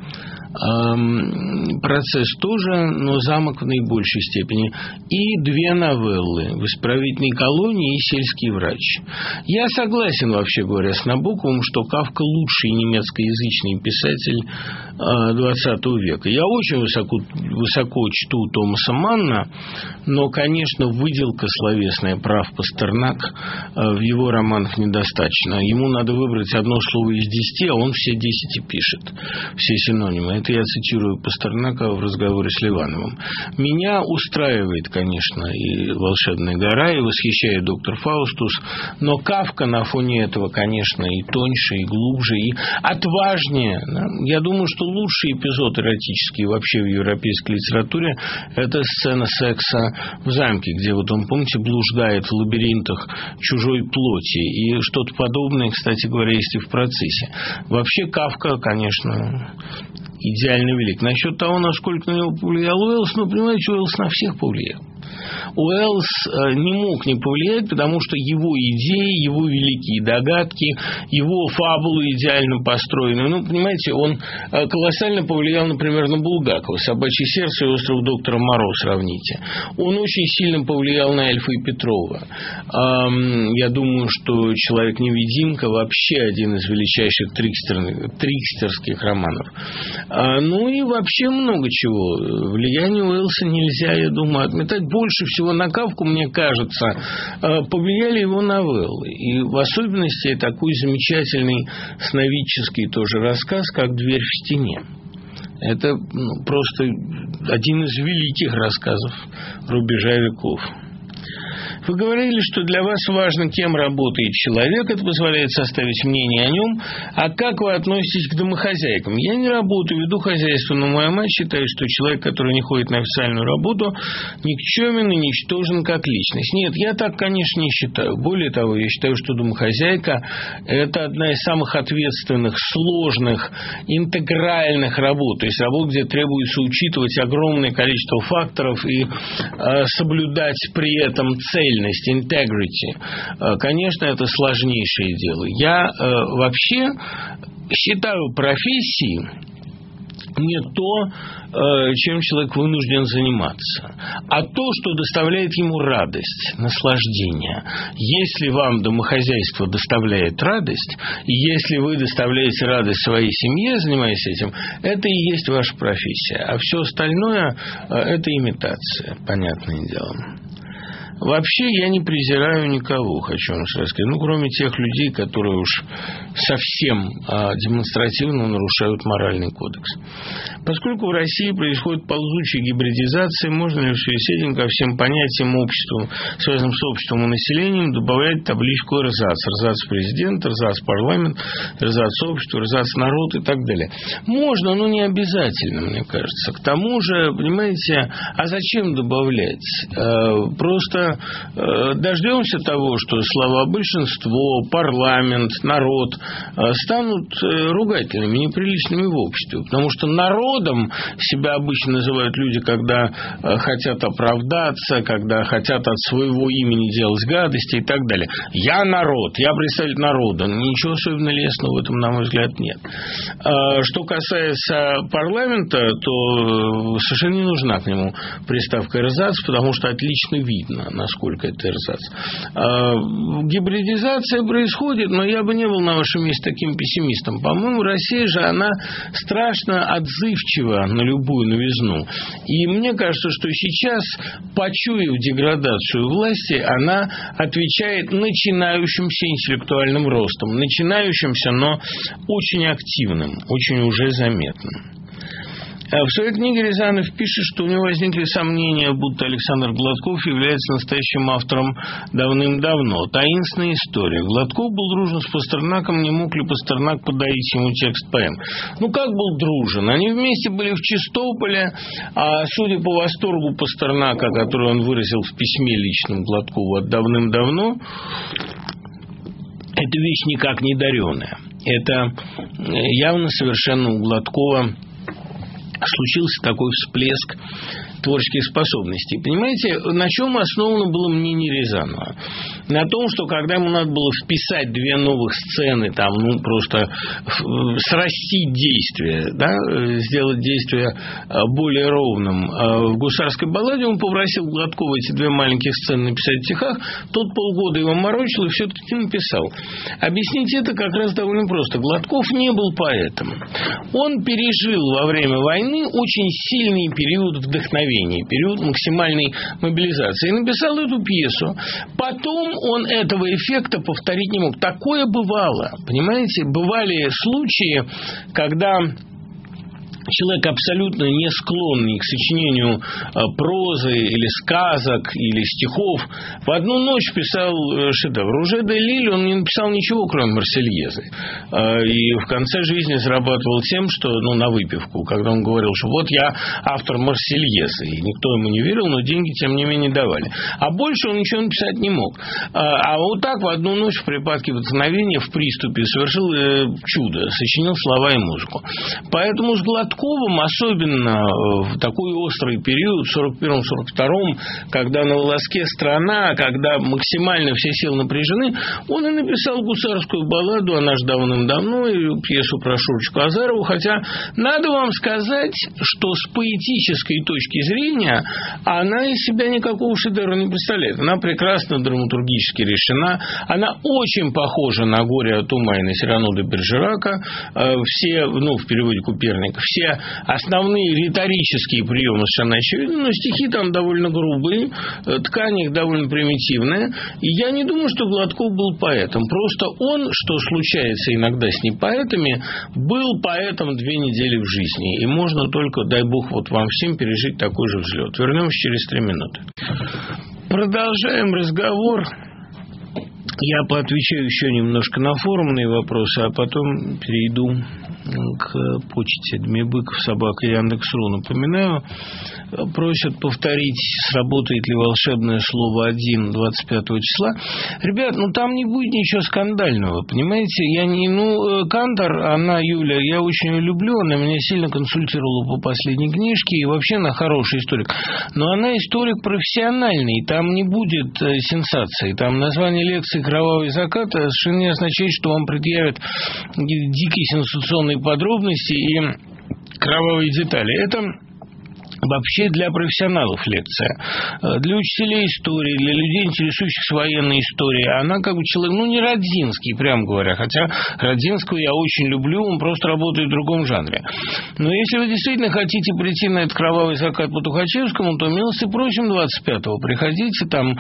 Процесс тоже, но «Замок» в наибольшей степени. И две новеллы: «В исправительной колонии» и «Сельский врач». Я согласен, вообще говоря, с Набоковым, что Кафка лучший немецкоязычный писатель XX века. Я очень высоко чту Томаса Манна, но, конечно, выделка словесная прав Пастернак в его романах недостаточно. Ему надо выбрать одно слово из 10, а он все 10 и пишет, все синонимы. Это я цитирую Пастернака в разговоре с Ливановым. Меня устраивает, конечно, и «Волшебная гора», и восхищает «Доктор Фаустус», но Кафка на фоне этого, конечно, и тоньше, и глубже, и отважнее. Я думаю, что лучший эпизод эротический вообще в европейской литературе – это сцена секса в замке, где, вот он, помните, блуждает в лабиринтах чужой плоти. И что-то подобное, кстати говоря, есть и в «Процессе». Вообще Кафка, конечно, идеально велик. Насчет того, насколько на него повлиял Уэллс, понимаете, Уэллс на всех повлиял. Уэллс не мог не повлиять, потому что его идеи, его великие догадки, его фабулы идеально построены. Ну, понимаете, он колоссально повлиял, например, на Булгакова. «Собачье сердце» и «Остров доктора Моро» сравните. Он очень сильно повлиял на Эльфа и Петрова. Я думаю, что «Человек-невидимка» вообще один из величайших трикстерских романов. Ну и вообще много чего. Влияние Уэллса нельзя, я думаю, отметать. Больше всего на Кафку, мне кажется, повлияли его новеллы. И в особенности такой замечательный сновидческий тоже рассказ, как «Дверь в стене». Это просто один из великих рассказов рубежа веков. Вы говорили, что для вас важно, кем работает человек, это позволяет составить мнение о нем. А как вы относитесь к домохозяйкам? Я не работаю, веду хозяйство, но моя мать считает, что человек, который не ходит на официальную работу, никчемен и ничтожен как личность. Нет, я так, конечно, не считаю. Более того, я считаю, что домохозяйка – это одна из самых ответственных, сложных, интегральных работ. То есть работа, где требуется учитывать огромное количество факторов и соблюдать при этом цель. Integrity. Конечно, это сложнейшее дело. Я вообще считаю профессией не то, чем человек вынужден заниматься, а то, что доставляет ему радость, наслаждение. Если вам домохозяйство доставляет радость, и если вы доставляете радость своей семье, занимаясь этим, это и есть ваша профессия. А все остальное – это имитация, понятное дело. Вообще я не презираю никого, хочу вам сказать, кроме тех людей, которые уж совсем демонстративно нарушают моральный кодекс. Поскольку в России происходит ползучая гибридизация, можно ли в связи с этим ко всем понятиям общества, связанным с обществом и населением, добавлять табличку эрзац? Эрзац президент, эрзац парламент, эрзац общество, эрзац народ и так далее. Можно, но не обязательно, мне кажется. К тому же, понимаете, а зачем добавлять? Просто дождемся того, что слова большинство, парламент, народ станут ругательными, неприличными в обществе. Потому что народом себя обычно называют люди, когда хотят оправдаться, когда хотят от своего имени делать гадости и так далее. Я народ, я представитель народа. Ничего особенно лестного в этом, на мой взгляд, нет. Что касается парламента, то совершенно не нужна к нему приставка «эрзац», потому что отлично видно, насколько это эрзац. Гибридизация происходит, но я бы не был на вашем месте таким пессимистом. По-моему, Россия же, она страшно отзывчива на любую новизну. И мне кажется, что сейчас, почуяв деградацию власти, она отвечает начинающимся интеллектуальным ростом. Начинающимся, но очень активным, очень уже заметным. В своей книге Рязанов пишет, что у него возникли сомнения, будто Александр Гладков является настоящим автором давным-давно. Таинственная история. Гладков был дружен с Пастернаком, не мог ли Пастернак подарить ему текст поэм? Как был дружен? Они вместе были в Чистополе, а судя по восторгу Пастернака, который он выразил в письме личном Гладкову от давным-давно, эта вещь никак не дареная. Это явно совершенно у Гладкова случился такой всплеск творческих способностей. Понимаете, на чем основано было мнение Рязанова? На том, что когда ему надо было вписать две новых сцены, просто срастить действие, сделать действие более ровным, в «Гусарской балладе», он попросил Гладкова эти две маленьких сцены написать в стихах, тот полгода его морочил и все-таки написал. Объяснить это как раз довольно просто. Гладков не был поэтом. Он пережил во время войны очень сильный период вдохновения, период максимальной мобилизации. И написал эту пьесу. Потом он этого эффекта повторить не мог. Такое бывало. Понимаете? Бывали случаи, когда человек абсолютно не склонный к сочинению прозы или сказок или стихов, в одну ночь писал шедевр. Уже де Лиль он не написал ничего, кроме «Марсельезы». И в конце жизни зарабатывал тем, что, на выпивку, когда он говорил, что вот я автор «Марсельезы». И никто ему не верил, но деньги, тем не менее, давали. А больше он ничего написать не мог. А вот так в одну ночь в припадке вдохновения, в приступе, совершил чудо, сочинил слова и музыку. Поэтому с Гладковым Гладковым, особенно в такой острый период, в 41-42, когда на волоске страна, когда максимально все силы напряжены, он и написал гусарскую балладу, она же давным-давно, и пьесу про Шурочку Азарову, хотя надо вам сказать, что с поэтической точки зрения она из себя никакого шедевра не представляет. Она прекрасно драматургически решена, она очень похожа на «Горе от ума» и на Сирано де Бержерака, все, в переводе Куперника, все основные риторические приемы совершенно очевидны, но стихи там довольно грубые, ткань их довольно примитивная, и я не думаю, что Гладков был поэтом. Просто он, что случается иногда с непоэтами, был поэтом 2 недели в жизни, и можно только, дай бог, вот вам всем пережить такой же взлет. Вернемся через 3 минуты. Продолжаем разговор. Я поотвечаю еще немножко на форумные вопросы, а потом перейду к почте dmibykov@yandex.ru. Напоминаю, просят повторить, сработает ли волшебное слово 1 25 числа. Ребят, там не будет ничего скандального, понимаете? Я не, Кантор, она, Юля, я очень ее люблю, она меня сильно консультировала по последней книжке, и вообще она хороший историк. Но она историк профессиональный, там не будет сенсаций. Там название лекции «Кровавый закат» совершенно не означает, что вам предъявят дикие сенсационные подробности и кровавые детали. Это вообще для профессионалов лекция. Для учителей истории, для людей, интересующихся военной историей, она как бы человек, не Родзинский, прямо говоря, хотя Родзинского я очень люблю, он просто работает в другом жанре. Но если вы действительно хотите прийти на этот «Кровавый закат» по Тухачевскому, то милости просим 25-го. Приходите, там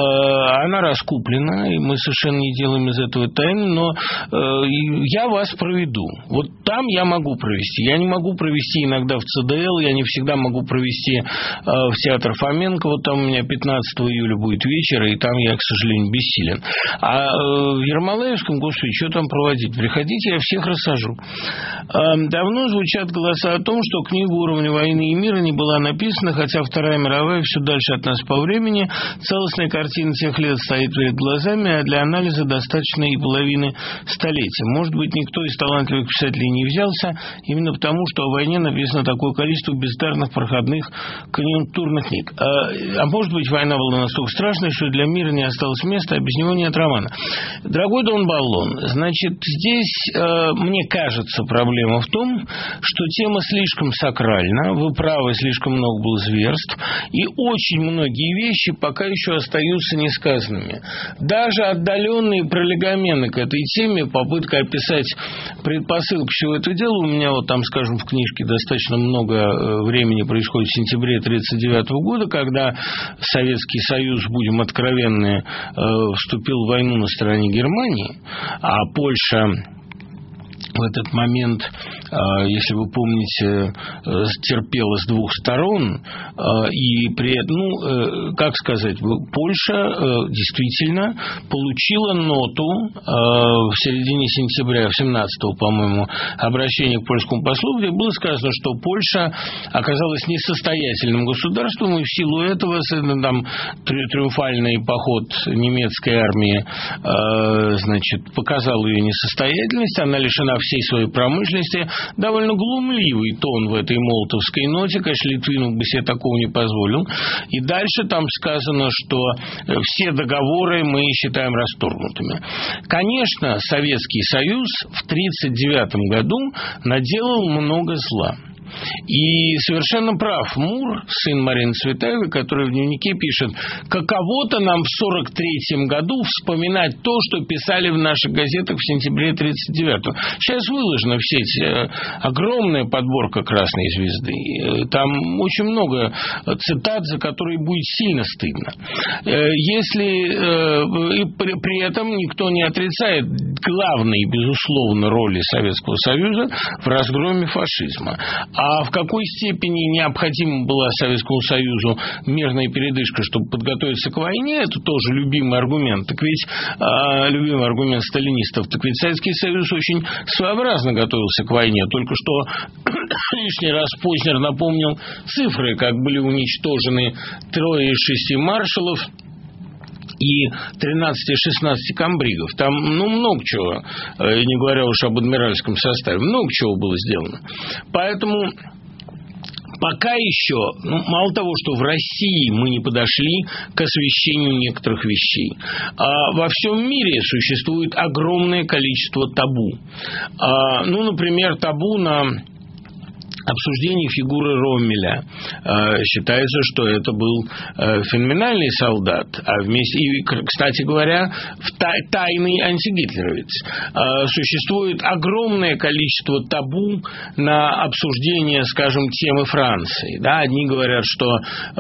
она раскуплена, и мы совершенно не делаем из этого тайны, но я вас проведу. Вот там я могу провести. Я не могу провести иногда в ЦДЛ, я не всегда могу провести в театр Фоменко. Вот там у меня 15 июля будет вечер, и там я, к сожалению, бессилен. А в Ермолаевском, господи, что там проводить? Приходите, я всех рассажу. Давно звучат голоса о том, что книга «Уровня войны и мира» не была написана, хотя Вторая мировая все дальше от нас по времени. Целостная картина тех лет стоит перед глазами, а для анализа достаточно и половины столетия. Может быть, никто из талантливых писателей не взялся, именно потому, что о войне написано такое количество бездарных проходных конъюнктурных книг. А может быть, война была настолько страшной, что для мира не осталось места, а без него нет романа. Дорогой Дон Баллон, значит, здесь, мне кажется, проблема в том, что тема слишком сакральна, вы правы, слишком много было зверств, и очень многие вещи пока еще остаются несказанными. Даже отдаленные пролегомены к этой теме, попытка описать предпосылки всего этого дела, у меня вот там, скажем, в книжке достаточно много времени происходит в сентябре 1939 года, когда Советский Союз, будем откровенны, вступил в войну на стороне Германии, а Польша в этот момент, если вы помните, терпела с двух сторон, и при этом, как сказать, Польша действительно получила ноту в середине сентября, в 17-го, по-моему, обращение к польскому послу, где было сказано, что Польша оказалась несостоятельным государством, и в силу этого там триумфальный поход немецкой армии, значит, показал ее несостоятельность, она лишена всей своей промышленности. Довольно глумливый тон в этой молотовской ноте, конечно, Литвинов бы себе такого не позволил. И дальше там сказано, что все договоры мы считаем расторгнутыми. Конечно, Советский Союз в 1939 году наделал много зла. И совершенно прав Мур, сын Марины Цветаевой, который в дневнике пишет: каково-то нам в 1943 году вспоминать то, что писали в наших газетах в сентябре 1939. Сейчас выложена в сеть огромная подборка «Красной звезды». Там очень много цитат, за которые будет сильно стыдно. Если и при этом никто не отрицает главной, безусловно, роли Советского Союза в разгроме фашизма. А в какой степени необходима была Советскому Союзу мирная передышка, чтобы подготовиться к войне, это тоже любимый аргумент. Так ведь любимый аргумент сталинистов. Так ведь Советский Союз очень своеобразно готовился к войне. Только что лишний раз Познер напомнил цифры, как были уничтожены 3 из 6 маршалов. и 13-16 комбригов. Там, много чего, не говоря уж об адмиральском составе, много чего было сделано. Поэтому пока еще, мало того, что в России мы не подошли к освещению некоторых вещей, во всем мире существует огромное количество табу. Например, табу на обсуждение фигуры Роммеля. Считается, что это был феноменальный солдат, и, кстати говоря, тайный антигитлеровец. Существует огромное количество табу на обсуждение, скажем, темы Франции. Да, одни говорят, что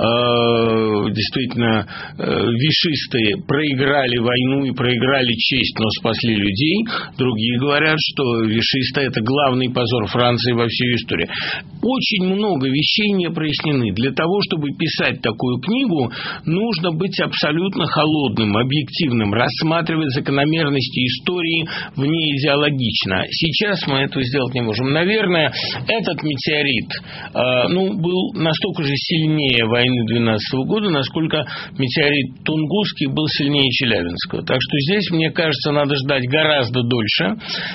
действительно вишисты проиграли войну и проиграли честь, но спасли людей. Другие говорят, что вишисты – это главный позор Франции во всей истории. Очень много вещей не прояснены. Для того, чтобы писать такую книгу, нужно быть абсолютно холодным, объективным, рассматривать закономерности истории вне идеологично. Сейчас мы этого сделать не можем. Наверное, этот метеорит был настолько же сильнее войны 12 года, насколько метеорит Тунгусский был сильнее Челябинского. Так что здесь, мне кажется, надо ждать гораздо дольше.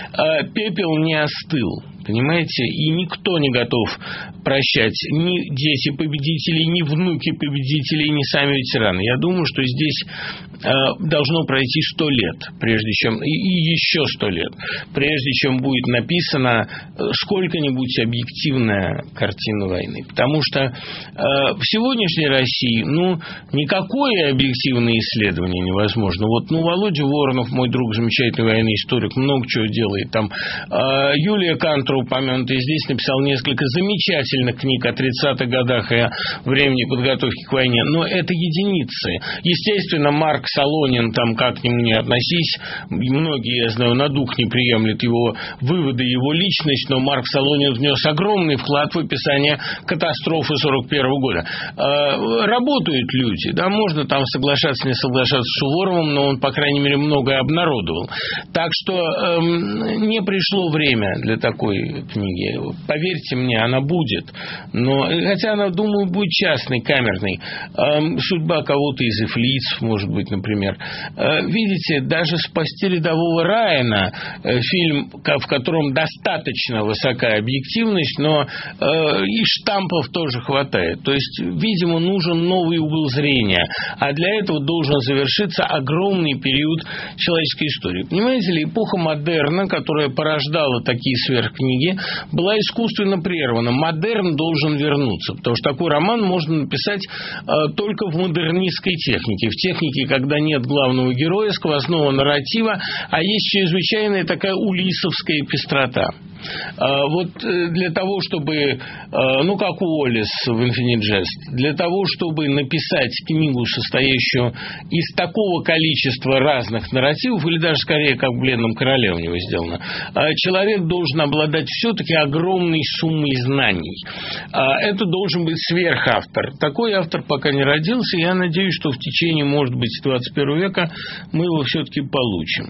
Пепел не остыл. Понимаете? И никто не готов прощать ни дети победителей, ни внуки победителей, ни сами ветераны. Я думаю, что здесь должно пройти 100 лет, прежде чем, и еще 100 лет, прежде чем будет написана сколько-нибудь объективная картина войны. Потому что в сегодняшней России, никакое объективное исследование невозможно. Володя Воронов, мой друг, замечательный военный историк, много чего делает. Там Юлия Кантор, упомянутый здесь, написал несколько замечательных книг о 30-х годах и о времени подготовки к войне, но это единицы. Естественно, Марк Солонин, там как к нему не относись, многие, я знаю, на дух не приемлют его выводы, его личность, но Марк Солонин внес огромный вклад в описание катастрофы 41 года. Работают люди, да, можно там соглашаться, не соглашаться с Суворовым, но он, по крайней мере, многое обнародовал. Так что не пришло время для такой книги. Поверьте мне, она будет. Хотя она, думаю, будет частной, камерной. Судьба кого-то из эфлийцев, может быть, например. Видите, даже «Спасти рядового Райана», фильм, в котором достаточно высокая объективность, но и штампов тоже хватает. То есть, видимо, нужен новый угол зрения. А для этого должен завершиться огромный период человеческой истории. Понимаете ли, эпоха модерна, которая порождала такие сверхкниги, была искусственно прервана. Модерн должен вернуться, потому что такой роман можно написать только в модернистской технике, в технике, когда нет главного героя, сквозного нарратива, а есть чрезвычайная такая улиссовская пестрота. Для того, чтобы, как у Уоллес в Infinite Jest, для того, чтобы написать книгу, состоящую из такого количества разных нарративов, или даже скорее, как в «Бледном короле» у него сделано, человек должен обладать все-таки огромной суммой знаний. Это должен быть сверхавтор. Такой автор пока не родился, и я надеюсь, что в течение, может быть, 21 века мы его все-таки получим.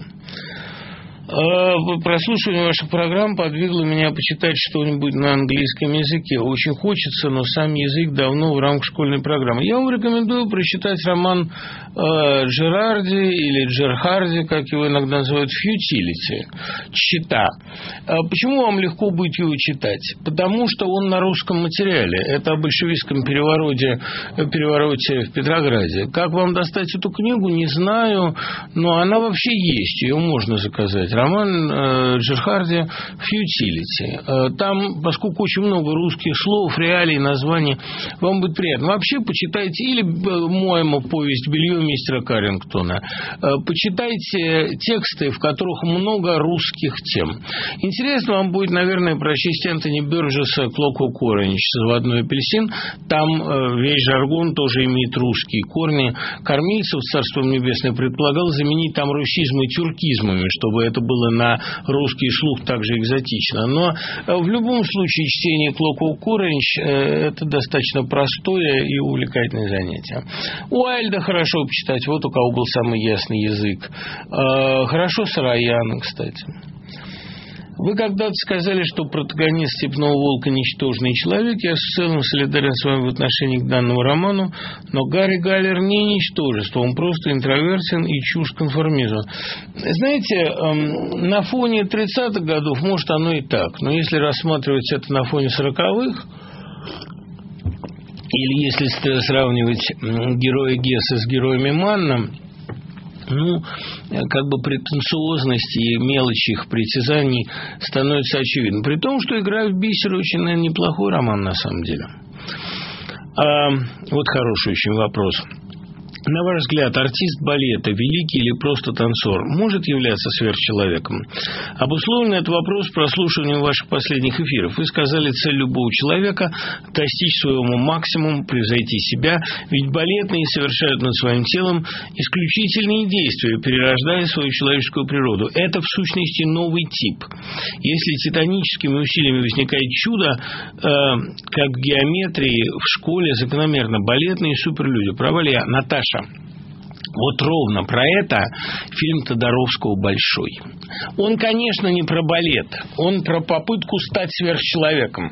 Прослушивание ваших программ подвигло меня почитать что-нибудь на английском языке. Очень хочется, но сам язык давно в рамках школьной программы. Я вам рекомендую прочитать роман Джерарди или Джерхарди, как его иногда называют, «Фьютилити», «Чита». Почему вам легко будет его читать? Потому что он на русском материале. Это о большевистском перевороте в Петрограде. Как вам достать эту книгу, не знаю, но она вообще есть, ее можно заказать. Роман Джерхарди «Фьютилити». Там, поскольку очень много русских слов, реалий, названий, вам будет приятно. Вообще почитайте или Моэма повесть «Белье мистера Каррингтона». Почитайте тексты, в которых много русских тем. Интересно вам будет, наверное, прочесть Энтони Бёрджеса «Clockwork Orange», «Заводной апельсин». Там весь жаргон тоже имеет русские корни. Кормильцев, царство небесное, предполагал заменить там русизмы тюркизмами, чтобы это было на русский слух также экзотично. Но в любом случае чтение Clockwork Orange – это достаточно простое и увлекательное занятие. Уайльда хорошо почитать, вот у кого был самый ясный язык. Хорошо Сараяна, кстати. Вы когда-то сказали, что протагонист «Степного волка» – ничтожный человек. Я в целом солидарен с вами в отношении к данному роману, но Гарри Галлер не ничтожество, он просто интровертен и чушь конформизма. Знаете, на фоне 30-х годов, может, оно и так, но если рассматривать это на фоне 40-х, или если сравнивать героя Гесса с героями Манна, как бы претенциозность и мелочи их притязаний становится очевидной. При том, что «Игра в бисер» очень, наверное, неплохой роман на самом деле. Вот хороший очень вопрос. На ваш взгляд, артист балета, великий или просто танцор, может являться сверхчеловеком? Обусловлен этот вопрос прослушиванием ваших последних эфиров. Вы сказали, цель любого человека – достичь своему максимуму, превзойти себя, ведь балетные совершают над своим телом исключительные действия, перерождая свою человеческую природу. Это, в сущности, новый тип. Если титаническими усилиями возникает чудо, как в геометрии, в школе закономерно балетные суперлюди. Права ли я? Наташа. Вот ровно про это фильм Тодоровского «Большой». Он, конечно, не про балет, он про попытку стать сверхчеловеком.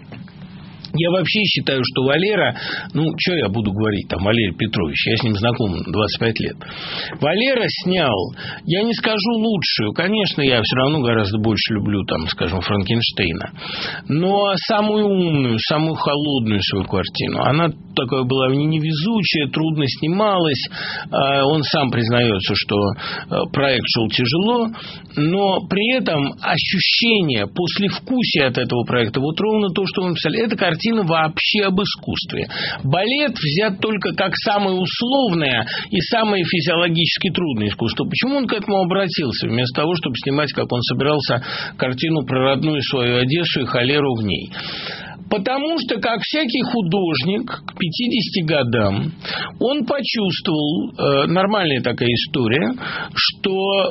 Я вообще считаю, что Валера, что я буду говорить, там, Валерий Петрович, я с ним знаком 25 лет. Валера снял, я не скажу лучшую, конечно, я все равно гораздо больше люблю, там, скажем, Франкенштейна, но самую умную, самую холодную свою картину. Она такая была невезучая, трудно снималась, он сам признается, что проект шел тяжело, но при этом ощущение, послевкусие от этого проекта, вот ровно то, что вы написали, это картина вообще об искусстве. Балет взят только как самое условное и самое физиологически трудное искусство. Почему он к этому обратился? Вместо того, чтобы снимать, как он собирался, картину про родную свою Одессу и холеру в ней. Потому что, как всякий художник, к 50 годам он почувствовал, нормальная такая история, что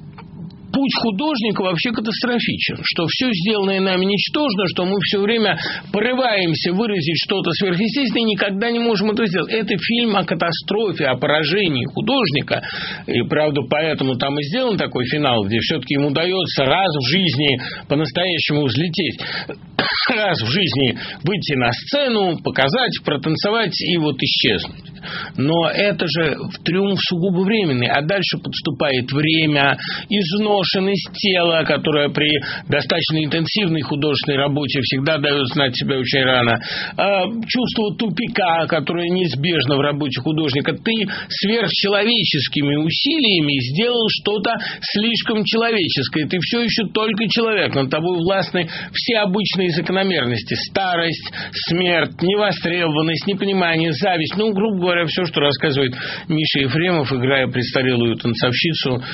путь художника вообще катастрофичен, что все сделанное нами ничтожно, что мы все время порываемся выразить что-то сверхъестественное и никогда не можем это сделать. Это фильм о катастрофе, о поражении художника, и, правда, поэтому там и сделан такой финал, где все-таки ему удается раз в жизни по-настоящему взлететь, раз в жизни выйти на сцену, показать, протанцевать и вот исчезнуть. Но это же триумф сугубо временный, а дальше подступает время, изношенность тела, которая при достаточно интенсивной художественной работе всегда дает знать себя очень рано, чувство тупика, которое неизбежно в работе художника. Ты сверхчеловеческими усилиями сделал что-то слишком человеческое, ты все еще только человек, над тобой властны все обычные закономерности: старость, смерть, невостребованность, непонимание, зависть, грубо говоря, все, что рассказывает Миша Ефремов, играя престарелую танцовщицу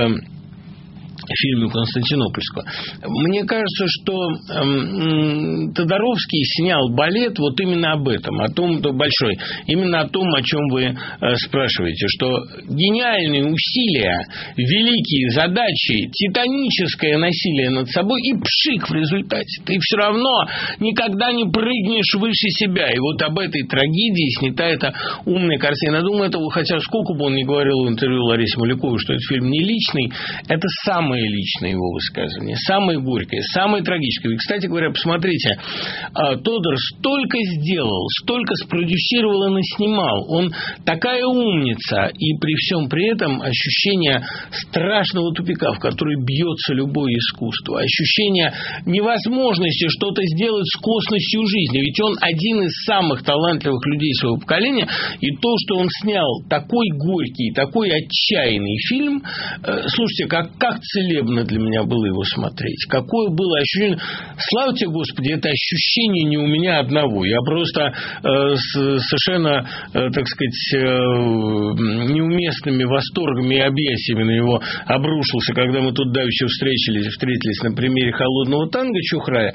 в фильме Константинопольского. Мне кажется, что Тодоровский снял балет вот именно об этом, о том, большой, именно о том, о чем вы спрашиваете, что гениальные усилия, великие задачи, титаническое насилие над собой и пшик в результате. Ты все равно никогда не прыгнешь выше себя. И вот об этой трагедии снята эта умная картина. Я думаю, это, хотя сколько бы он ни говорил в интервью Ларисе Маляковой, что этот фильм не личный, это самое личное его высказывание, самое горькое, самое трагическое. И, кстати говоря, посмотрите, Тодор столько сделал, столько спродюсировал и наснимал. Он такая умница, и при всем при этом ощущение страшного тупика, в который бьется любое искусство, ощущение невозможности что-то сделать с косностью жизни. Ведь он один из самых талантливых людей своего поколения, и то, что он снял такой горький, такой отчаянный фильм, слушайте, как целебно для меня было его смотреть. Какое было ощущение. Слава тебе, Господи, это ощущение не у меня одного. Я просто совершенно, так сказать, неуместными восторгами и объятиями на него обрушился, когда мы тут давеча встретились на примере «Холодного танго» Чухрая.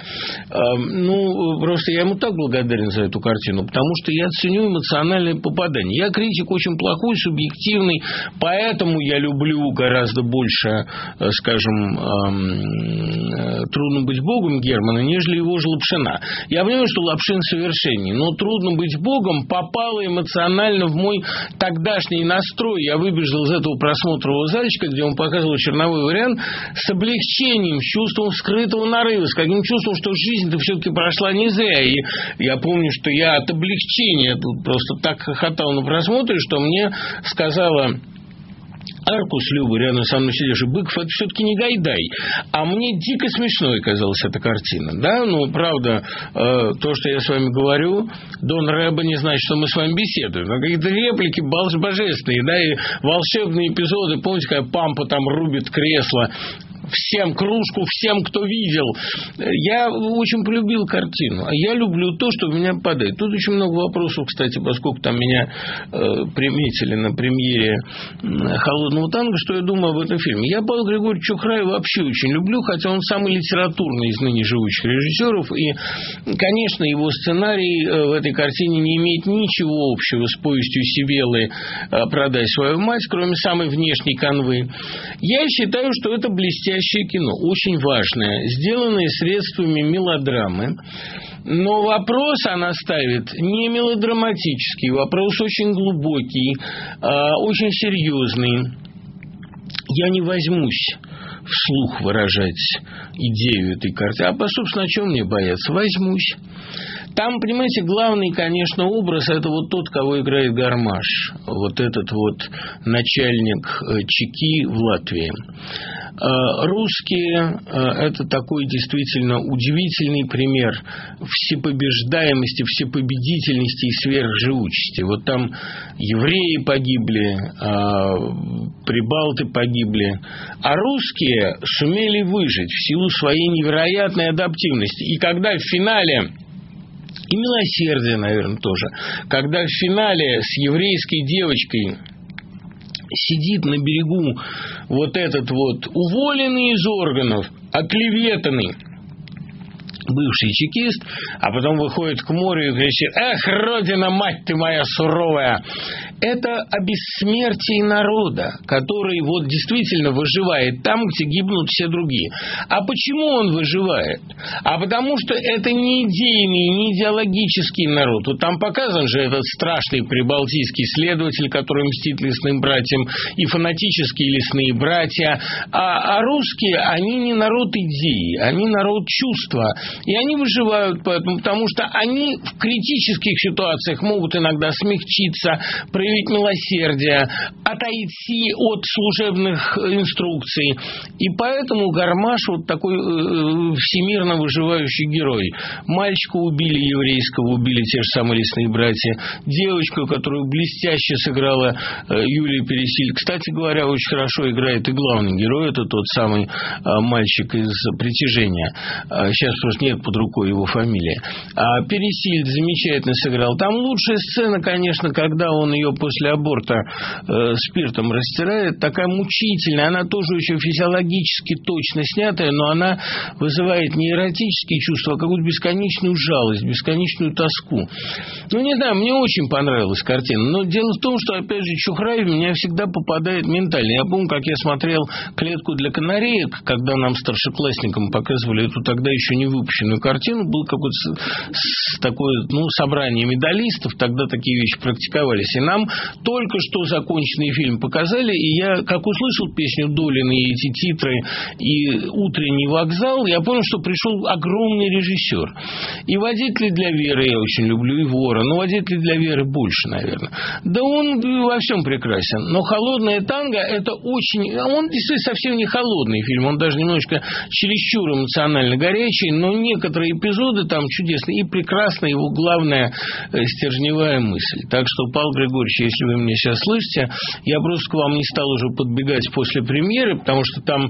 Просто я ему так благодарен за эту картину, потому что я ценю эмоциональное попадание. Я критик очень плохой, субъективный, поэтому я люблю гораздо больше, скажем, «Трудно быть Богом» Германа, нежели его же Лапшина. Я понимаю, что Лапшин совершеннее, но «Трудно быть Богом» попало эмоционально в мой тогдашний настрой. Я выбежал из этого просмотрового зальчика, где он показывал черновой вариант, с облегчением, с чувством скрытого нарыва, с каким чувством, что жизнь-то все-таки прошла не зря. И я помню, что я от облегчения тут просто так хохотал на просмотре, что мне сказала Аркус Люба, рядом со мной сидевший: Быков, это все-таки не Гайдай. А мне дико смешной казалась эта картина. Да, ну, правда, то, что я с вами говорю, Дон Рэба, не значит, что мы с вами беседуем. Но какие-то реплики божественные, да, и волшебные эпизоды. Помните, когда Пампа там рубит кресло? Всем кружку, всем, кто видел. Я очень полюбил картину. А я люблю то, что в меня попадает. Тут очень много вопросов, кстати, поскольку там меня приметили на премьере «Холодного танго», что я думаю об этом фильме. Я Павла Григорьевича Чухрая вообще очень люблю, хотя он самый литературный из ныне живущих режиссеров. И, конечно, его сценарий в этой картине не имеет ничего общего с повестью Сибелы «Продай свою мать», кроме самой внешней канвы. Я считаю, что это блестящее кино, очень важное, сделанное средствами мелодрамы. Но вопрос она ставит не мелодраматический, вопрос очень глубокий, очень серьезный. Я не возьмусь вслух выражать идею этой картины. А, собственно, о чем мне бояться? Возьмусь. Там, понимаете, главный, конечно, образ – это вот тот, кого играет Гармаш. Вот этот вот начальник ЧК в Латвии. Русские – это такой действительно удивительный пример всепобеждаемости, всепобедительности и сверхживучести. Вот там евреи погибли, прибалты погибли, а русские сумели выжить в силу своей невероятной адаптивности. И когда в финале... И «Милосердие», наверное, тоже. Когда в финале с еврейской девочкой сидит на берегу вот этот вот уволенный из органов, оклеветанный бывший чекист, а потом выходит к морю и кричит: «Эх, Родина, мать ты моя суровая!» Это о бессмертии народа, который вот действительно выживает там, где гибнут все другие. А почему он выживает? А потому что это не идейный, не идеологический народ. Вот там показан же этот страшный прибалтийский следователь, который мстит лесным братьям, и фанатические лесные братья. А русские, они не народ идеи, они народ чувства. И они выживают поэтому, потому что они в критических ситуациях могут иногда смягчиться, проявить милосердие, отойти от служебных инструкций. И поэтому Гармаш вот такой всемирно выживающий герой. Мальчика убили еврейского, убили те же самые лесные братья. Девочку, которую блестяще сыграла Юлия Пересиль. Кстати говоря, очень хорошо играет и главный герой. Это тот самый мальчик из «Притяжения». Сейчас просто нет под рукой его фамилия. А Пересиль замечательно сыграл. Там лучшая сцена, конечно, когда он ее после аборта спиртом растирает, такая мучительная, она тоже очень физиологически точно снятая, но она вызывает не эротические чувства, а какую-то бесконечную жалость, бесконечную тоску. Ну, не знаю, мне очень понравилась картина, но дело в том, что, опять же, Чухрай в меня всегда попадает ментально. Я помню, как я смотрел «Клетку для канареек», когда нам, старшеклассникам, показывали эту тогда еще не выпущенную картину, был какое-то такое, собрание медалистов, тогда такие вещи практиковались, и нам только что законченный фильм показали, и я, как услышал песню Долина и эти титры, и «Утренний вокзал», я понял, что пришел огромный режиссер. И «Водители для Веры» я очень люблю, и «Вора», но «Водители для Веры» больше, наверное. Да он во всем прекрасен. Но «Холодное танго» — это очень... Он действительно совсем не холодный фильм, он даже немножечко чересчур эмоционально горячий, но некоторые эпизоды там чудесные, и прекрасна его главная стержневая мысль. Так что, Павел Григорьевич, если вы меня сейчас слышите, я просто к вам не стал уже подбегать после премьеры, потому что там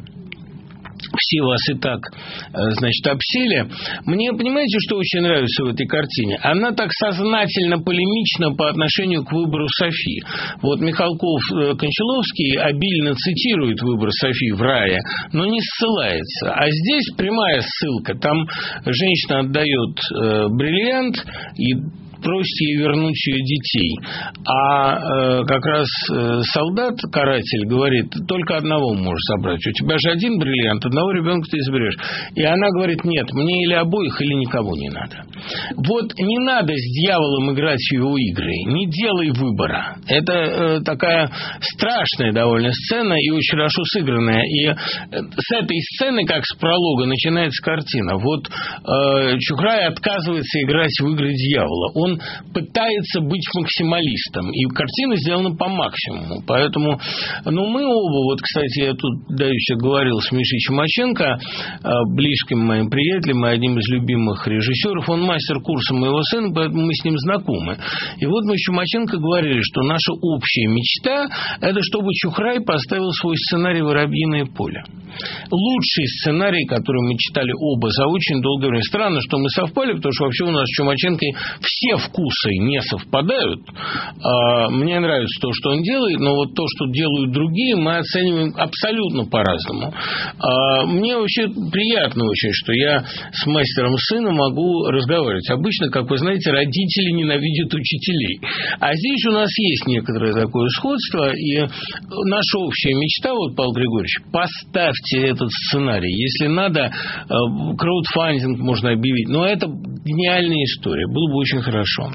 все вас и так, значит, обсели. Мне, понимаете, что очень нравится в этой картине? Она так сознательно полемична по отношению к выбору Софи. Вот Михалков-Кончаловский обильно цитирует выбор Софи в «Рае», но не ссылается. А здесь прямая ссылка. Там женщина отдает бриллиант, и просит ей вернуть ее детей. А как раз солдат-каратель говорит, только одного можешь забрать. У тебя же один бриллиант, одного ребенка ты изберешь. И она говорит, нет, мне или обоих, или никого не надо. Вот не надо с дьяволом играть в его игры. Не делай выбора. Это такая страшная довольно сцена и очень хорошо сыгранная. И с этой сцены, как с пролога, начинается картина. Вот Чухрай отказывается играть в игры дьявола. Он пытается быть максималистом. И картина сделана по максимуму. Поэтому, мы оба, вот, кстати, я тут давеча говорил с Мишей Чумаченко, близким моим приятелем и одним из любимых режиссеров. Он мастер курса моего сына, поэтому мы с ним знакомы. И вот мы с Чумаченко говорили, что наша общая мечта – это чтобы Чухрай поставил свой сценарий «Воробьиное поле». Лучший сценарий, который мы читали оба за очень долгое время. Странно, что мы совпали, потому что вообще у нас с Чумаченко все вкусы не совпадают. Мне нравится то, что он делает, но вот то, что делают другие, мы оцениваем абсолютно по-разному. Мне вообще приятно очень, что я с мастером сына могу разговаривать. Обычно, как вы знаете, родители ненавидят учителей. А здесь у нас есть некоторое такое сходство, и наша общая мечта, вот, Павел Григорьевич, поставьте этот сценарий. Если надо, краудфандинг можно объявить. Но это гениальная история. Было бы очень хорошо.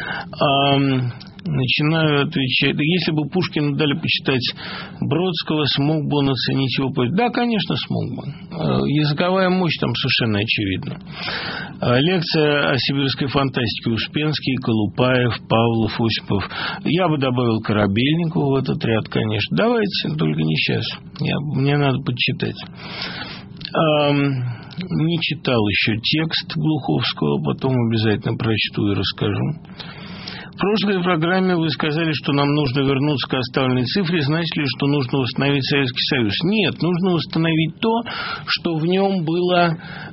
Начинаю отвечать. Если бы Пушкину дали почитать Бродского, смог бы он оценить его поэзию? Да, конечно, смог бы. Языковая мощь там совершенно очевидна. Лекция о сибирской фантастике. Успенский, Колупаев, Павлов, Осипов. Я бы добавил Корабельникова в этот ряд, конечно. Давайте, только не сейчас. Мне надо подчитать. Не читал еще текст Глуховского, потом обязательно прочту и расскажу. В прошлой программе вы сказали, что нам нужно вернуться к оставленной цифре. Значит ли, что нужно восстановить Советский Союз? Нет, нужно восстановить то, что в нем было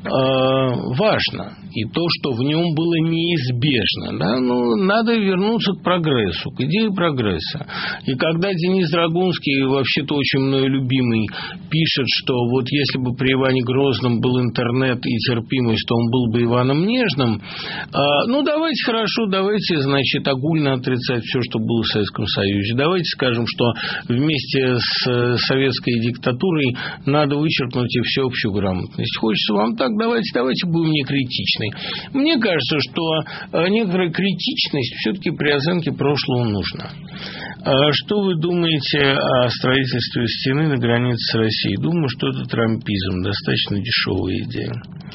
важно, и то, что в нем было неизбежно. Да? Надо вернуться к прогрессу, к идее прогресса. И когда Денис Драгунский, вообще-то очень мною любимый, пишет, что вот если бы при Иване Грозном был интернет и терпимость, то он был бы Иваном Нежным. Давайте хорошо, давайте, значит, огульно отрицать все, что было в Советском Союзе. Давайте скажем, что вместе с советской диктатурой надо вычеркнуть и всеобщую грамотность. Хочется вам так, давайте будем некритичны. Мне кажется, что некоторая критичность все-таки при оценке прошлого нужна. Что вы думаете о строительстве стены на границе с Россией? Думаю, что это трампизм, достаточно дешевая идея.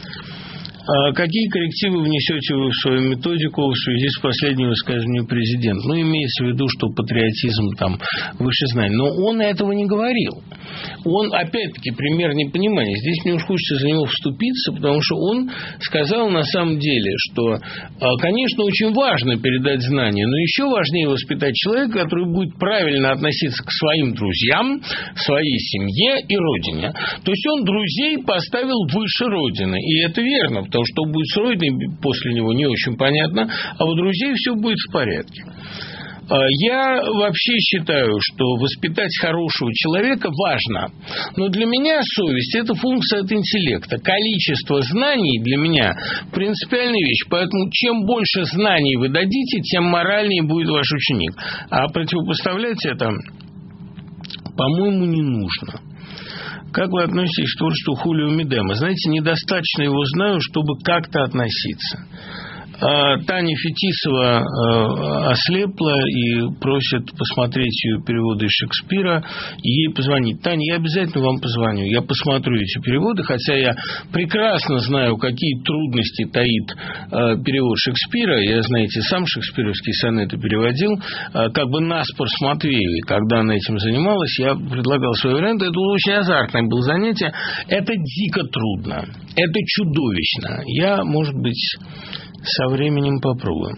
Какие коррективы внесете вы в свою методику в связи с последним высказыванием президента? Имеется в виду, что патриотизм там выше знаний. Но он этого не говорил. Он, опять-таки, пример непонимания. Здесь мне уж хочется за него вступиться, потому что он сказал на самом деле, что, конечно, очень важно передать знания, но еще важнее воспитать человека, который будет правильно относиться к своим друзьям, своей семье и родине. То есть он друзей поставил выше родины. И это верно, потому что будет с родиной после него не очень понятно, а у друзей все будет в порядке. Я вообще считаю, что воспитать хорошего человека важно. Но для меня совесть – это функция от интеллекта. Количество знаний для меня – принципиальная вещь. Поэтому чем больше знаний вы дадите, тем моральнее будет ваш ученик. А противопоставлять это, по-моему, не нужно. Как вы относитесь к творчеству Хулио Мидема? Знаете, недостаточно его знаю, чтобы как-то относиться. Таня Фетисова ослепла и просит посмотреть ее переводы из Шекспира и ей позвонить. Таня, я обязательно вам позвоню. Я посмотрю эти переводы, хотя я прекрасно знаю, какие трудности таит перевод Шекспира. Я, знаете, сам шекспировские сонеты переводил. Как бы наспор с Матвеевой, когда она этим занималась, я предлагал свои варианты. Это очень азартное было занятие. Это дико трудно. Это чудовищно. Я, может быть, со временем попробуем.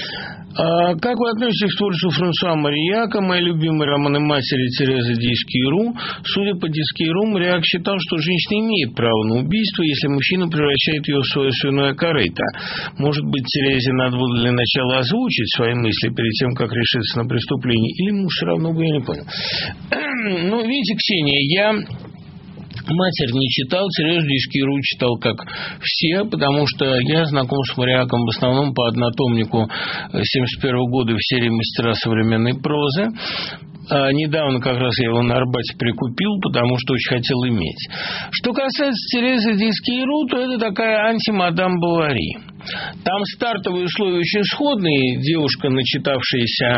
Как вы относитесь к творчеству Франсуа Марияка, мои любимые романы «Матери Терезы» Дискиру? Судя по Дискиру, Марияк считал, что женщина имеет право на убийство, если мужчина превращает ее в свое свиное корыто. Может быть, Терезе надо было для начала озвучить свои мысли перед тем, как решиться на преступление? Или ему все равно бы, я не понял. Видите, Ксения, я Матерь не читал, Терезу Дискиру читал, как все, потому что я знаком с Моряком в основном по однотомнику 1971 года в серии «Мастера современной прозы». Недавно как раз я его на Арбате прикупил, потому что очень хотел иметь. Что касается Терезы Дискиру, то это такая анти-мадам Бовари. Там стартовые условия очень сходные. Девушка, начитавшаяся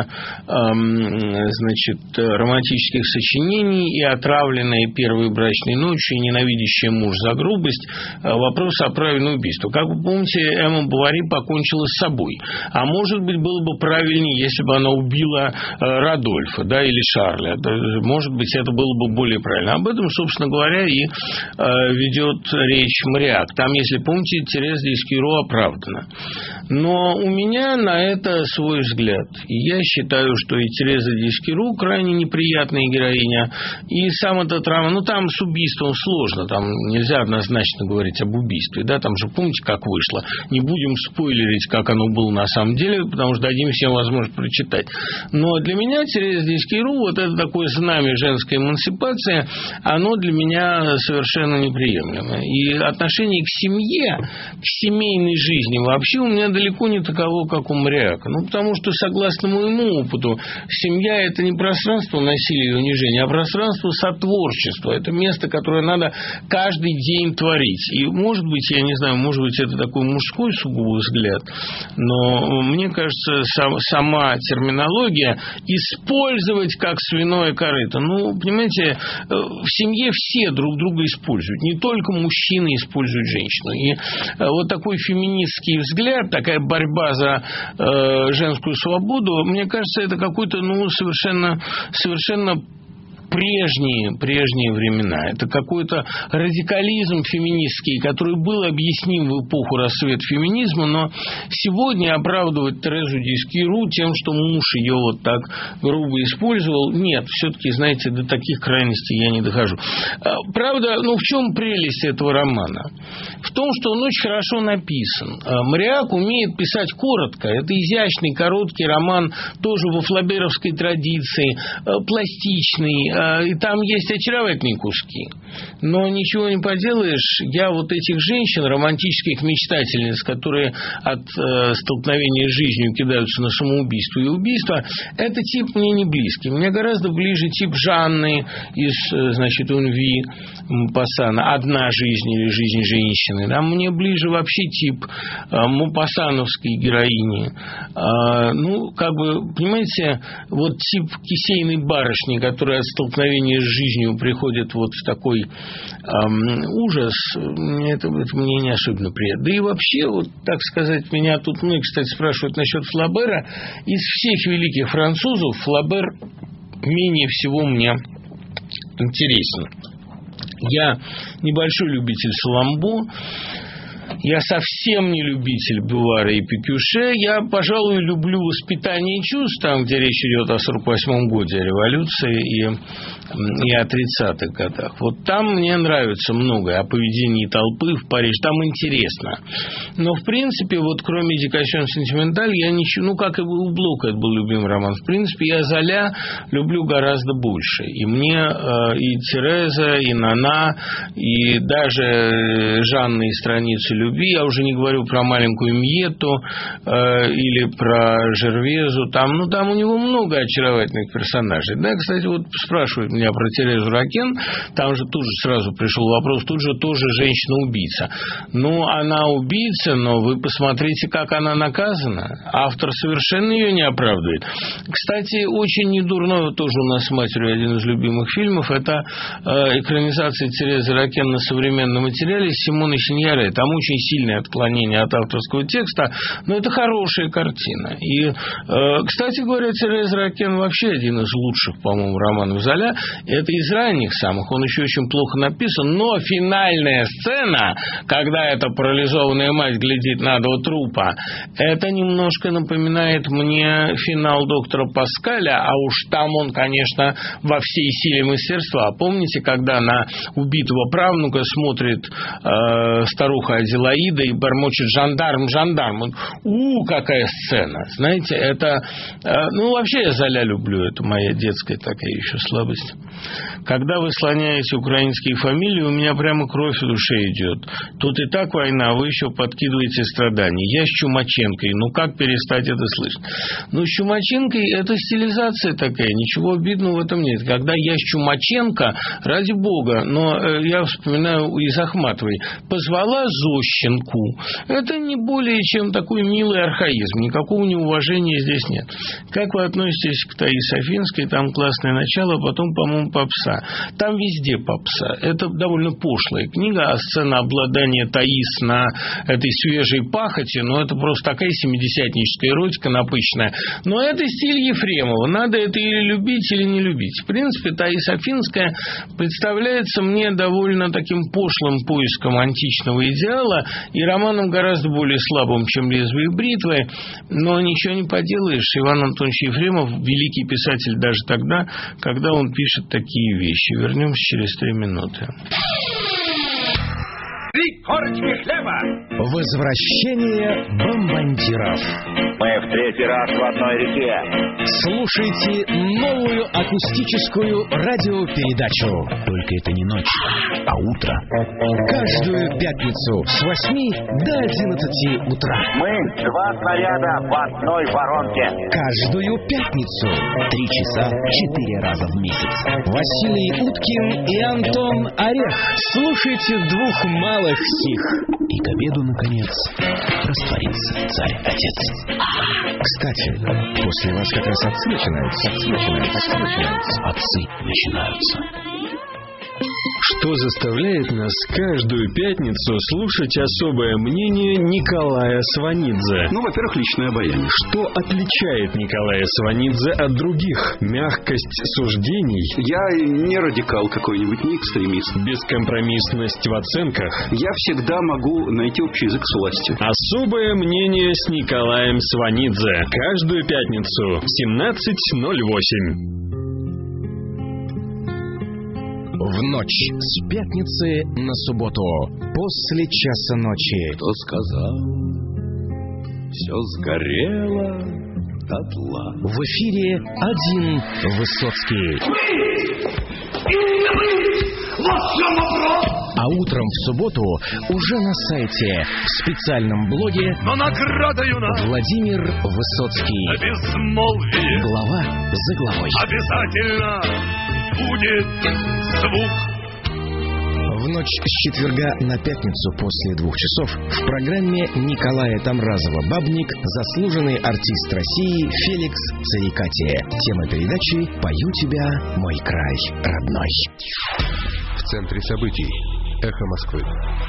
романтических сочинений и отравленная первой брачной ночью, и ненавидящая муж за грубость, вопрос о праве на убийство. Как вы помните, Эмма Бовари покончила с собой. А может быть, было бы правильнее, если бы она убила Радольфа, да, или Шарля. Может быть, это было бы более правильно. Об этом, собственно говоря, и ведет речь Моряк. Там, если помните, Тереза Дискиру оправдана. Но у меня на это свой взгляд. И я считаю, что и Тереза Дискиру крайне неприятная героиня, и сам этот роман, ну, там с убийством сложно, там нельзя однозначно говорить об убийстве, да, там же помните, как вышло. Не будем спойлерить, как оно было на самом деле, потому что дадим всем возможность прочитать. Но для меня Тереза Дискиру, вот это такое знамя женской эмансипации, оно для меня совершенно неприемлемо. И отношение к семье, к семейной жизни вообще у меня далеко не таково, как у Моряка. Ну, потому что, согласно моему опыту, семья – это не пространство насилия и унижения, а пространство сотворчества. Это место, которое надо каждый день творить. И, может быть, я не знаю, может быть, это такой мужской сугубо взгляд, но мне кажется, сама терминология использовать как свиное корыто. Ну, понимаете, в семье все друг друга используют. Не только мужчины используют женщину. И вот такой феминистский взгляд, такая борьба за женскую свободу, мне кажется, это какой-то, совершенно прежние времена. Это какой-то радикализм феминистский, который был объясним в эпоху расцвета феминизма, но сегодня оправдывать Терезу Дискиру тем, что муж ее вот так грубо использовал, нет, все-таки, знаете, до таких крайностей я не дохожу. Правда, в чем прелесть этого романа? В том, что он очень хорошо написан. Моряк умеет писать коротко. Это изящный, короткий роман, тоже во флаберовской традиции, пластичный, и там есть очаровательные куски. Но ничего не поделаешь, я вот этих женщин, романтических мечтательниц, которые от столкновения с жизнью кидаются на самоубийство и убийство, этот тип мне не близкий. Мне гораздо ближе тип Жанны из, «Унви» Мопассана, «Одна жизнь» или «Жизнь женщины». Да? Мне ближе вообще тип мопассановской героини. Понимаете, вот тип кисейной барышни, которая от столкновения с жизнью приходит вот в такой ужас, это мне не особенно приятно. Да и вообще, вот так сказать, меня тут многие, кстати, спрашивают насчет Флабера. Из всех великих французов Флабер менее всего мне интересен. Я небольшой любитель Саламбо. Я совсем не любитель Бювара и Пикюше. Я, пожалуй, люблю «Воспитание чувств», там, где речь идет о 48-м годе, о революции и о 30-х годах. Вот там мне нравится многое о поведении толпы в Париже. Там интересно. Но, в принципе, вот кроме «Эдикасьон сентименталь», я ничего... как и у Блока, это был любимый роман. В принципе, я Золя люблю гораздо больше. И мне и Тереза, и Нана, и даже Жанна и страницы любви, я уже не говорю про маленькую Мьетту или про Жервезу, там у него много очаровательных персонажей. Да, кстати, вот спрашивают меня про Терезу Ракен, там же тут же сразу пришел вопрос, тут же тоже женщина-убийца. Она убийца, но вы посмотрите, как она наказана. Автор совершенно ее не оправдывает. Кстати, очень недурной тоже у нас с матерью один из любимых фильмов, это экранизация Терезы Ракен на современном материале с Симоной Синьяре. Там очень сильное отклонение от авторского текста, но это хорошая картина. И, кстати говоря, Тереза Ракен вообще один из лучших, по-моему, романов Золя. Это из ранних самых. Он еще очень плохо написан, но финальная сцена, когда эта парализованная мать глядит на два трупа, это немножко напоминает мне финал доктора Паскаля, а уж там он, конечно, во всей силе мастерства. Помните, когда на убитого правнука смотрит старуха Адилаида Аделаида и бормочет «жандарм, жандарм». Какая сцена. Знаете, это... вообще я Золя люблю, это моя детская такая еще слабость. Когда вы слоняете украинские фамилии, у меня прямо кровь в душе идет. Тут и так война, вы еще подкидываете страдания. Я с Чумаченкой, как перестать это слышать? С Чумаченкой это стилизация такая, ничего обидного в этом нет. Когда я с Чумаченко, ради бога, но я вспоминаю из Ахматовой, позвала Зощенку. Это не более чем такой милый архаизм, никакого неуважения здесь нет. Как вы относитесь к Таис Афинской? Там классное начало, а потом, по-моему, попса. Там везде попса. Это довольно пошлая книга, а сцена обладания Таис на этой свежей пахоте, это просто такая семидесятническая эротика напыщенная. Но это стиль Ефремова. Надо это или любить, или не любить. В принципе, Таис Афинская представляется мне довольно таким пошлым поиском античного идеала и романом гораздо более слабым, чем «Лезвие бритвы», но ничего не поделаешь. Иван Антонович Ефремов – великий писатель даже тогда, когда он пишет такие вещи. Вернемся через 3 минуты. 3 корочки хлеба! Возвращение бомбардиров. Мы в 3-й раз в одной реке. Слушайте новую акустическую радиопередачу. Только это не ночь, а утро. Каждую пятницу с 8 до 11 утра. Мы 2 снаряда в одной воронке. Каждую пятницу 3 часа 4 раза в месяц. Василий Уткин и Антон Орех. Слушайте 2 малых сих. И к обеду, наконец, растворится царь-отец. Кстати, после вас как раз отцы начинаются. Отцы начинаются. Что заставляет нас каждую пятницу слушать особое мнение Николая Сванидзе? Во-первых, личное обаяние. Что отличает Николая Сванидзе от других? Мягкость суждений? Я не радикал какой-нибудь, не экстремист. Бескомпромиссность в оценках? Я всегда могу найти общий язык с властью. Особое мнение с Николаем Сванидзе. Каждую пятницу в 17:08. В ночь с пятницы на субботу после часа ночи. Кто сказал, все сгорело дотла. В эфире один Высоцкий. А утром в субботу уже на сайте в специальном блоге Владимир Высоцкий. Безмолвие. Глава за главой. Обязательно будет звук. В ночь с четверга на пятницу после 2 часов в программе Николая Тамразова-Бабник заслуженный артист России Феликс Царикати. Тема передачи «Пою тебя, мой край родной». В центре событий. Эхо Москвы.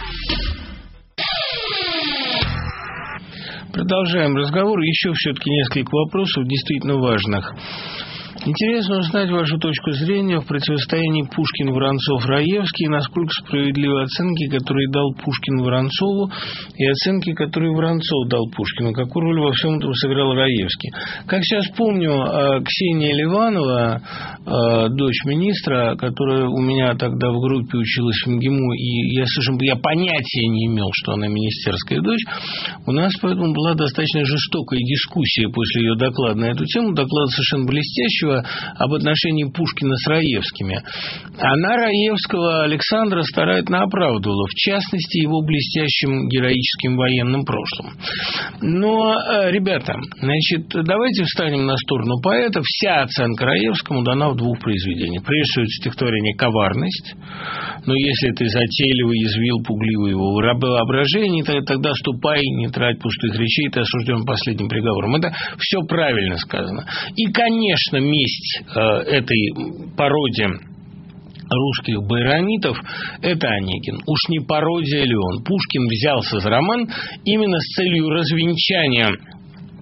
Продолжаем разговор. Еще все-таки несколько вопросов действительно важных. Интересно узнать вашу точку зрения в противостоянии Пушкин-Воронцов-Раевский, насколько справедливы оценки, которые дал Пушкин Воронцову, и оценки, которые Воронцов дал Пушкину. Какую роль во всем этом сыграл Раевский? Как сейчас помню, Ксения Ливанова, дочь министра, которая у меня тогда в группе училась в МГИМО, и я понятия не имел, что она министерская дочь, у нас поэтому была достаточно жестокая дискуссия после ее доклада на эту тему, доклад совершенно блестящего, об отношении Пушкина с Раевскими. Она Раевского Александра старательно оправдывала, в частности, его блестящим героическим военным прошлым. Но, ребята, давайте встанем на сторону поэта. Вся оценка Раевскому дана в 2 произведениях. Прежде всего, стихотворение «Коварность». Но если ты затейливо язвил, пугливо его воображение, тогда ступай, не трать пустых речей, ты осужден последним приговором. Это все правильно сказано. И, конечно, месть этой породе русских байронитов – это Онегин. Уж не пародия ли он? Пушкин взялся за роман именно с целью развенчания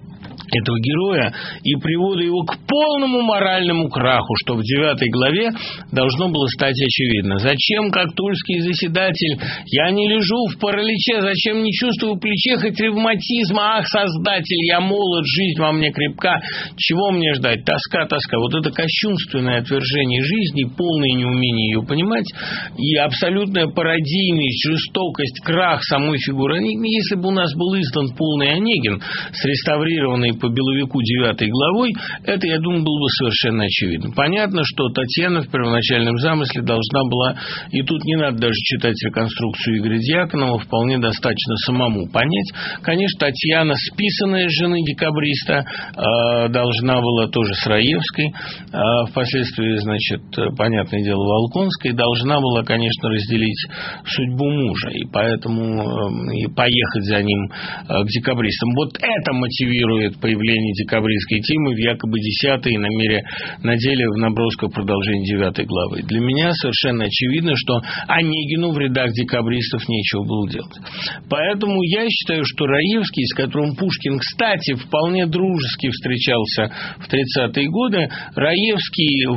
этого героя и приводу его к полному моральному краху, что в 9 главе должно было стать очевидно. Зачем, как тульский заседатель, я не лежу в параличе, зачем не чувствую в плече хоть ревматизма, ах, Создатель, я молод, жизнь во мне крепка, чего мне ждать, тоска, тоска. Вот это кощунственное отвержение жизни, полное неумение ее понимать и абсолютная пародийность, жестокость, крах самой фигуры. Если бы у нас был издан полный Онегин с реставрированной по Беловику 9 главой, это, я думаю, было бы совершенно очевидно. Понятно, что Татьяна в первоначальном замысле должна была, и тут не надо даже читать реконструкцию Игоря Дьяконова, вполне достаточно самому понять. Конечно, Татьяна, списанная с жены декабриста, должна была тоже с Раевской, впоследствии, значит, понятное дело, Волконской, должна была, конечно, разделить судьбу мужа, и поэтому и поехать за ним к декабристам. Вот это мотивирует появление декабристской темы в якобы 10-й и на деле в набросках продолжения 9 главы. Для меня совершенно очевидно, что Онегину в рядах декабристов нечего было делать. Поэтому я считаю, что Раевский, с которым Пушкин, кстати, вполне дружески встречался в 30-е годы, Раевский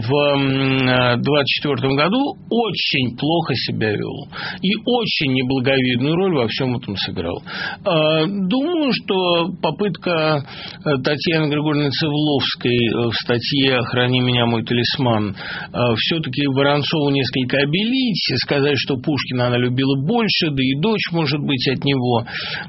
в 24 году очень плохо себя вел и очень неблаговидную роль во всем этом сыграл. Думаю, что попытка Татьяны Григорьевны Цивловской в статье «Храни меня, мой талисман» все-таки Воронцову несколько обелить, сказать, что Пушкина она любила больше, да и дочь, может быть, от него.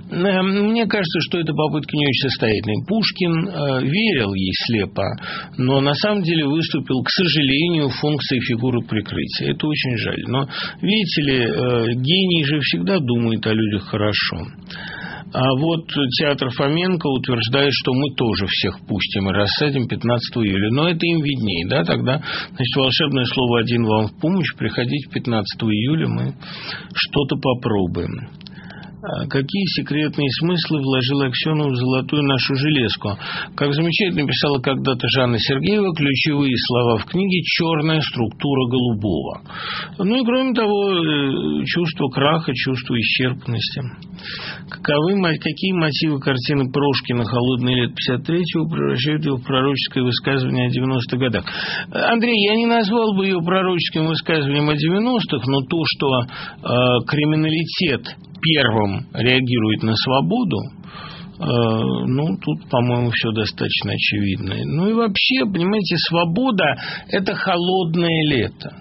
Мне кажется, что эта попытка не очень состоятельная. Пушкин верил ей слепо, но на самом деле выступил, к сожалению, в функции фигуры прикрытия. Это очень жаль. Но, видите ли, гений же всегда думает о людях хорошо. А вот театр Фоменко утверждает, что мы тоже всех пустим и рассадим 15 июля. Но это им виднее, да? Тогда, значит, волшебное слово «один» вам в помощь. Приходите 15 июля, мы что-то попробуем. Какие секретные смыслы вложила Аксенова в золотую нашу железку? Как замечательно писала когда-то Жанна Сергеева, ключевые слова в книге «Черная структура голубого». Ну и кроме того, чувство краха, чувство исчерпанности. Какие мотивы картины Прошкина «Холодные лет 53-го» превращают его в пророческое высказывание о 90-х годах? Андрей, я не назвал бы ее пророческим высказыванием о 90-х, но то, что криминалитет первым реагирует на свободу, ну, тут, по-моему, все достаточно очевидно. Ну и вообще, понимаете, свобода – это холодное лето.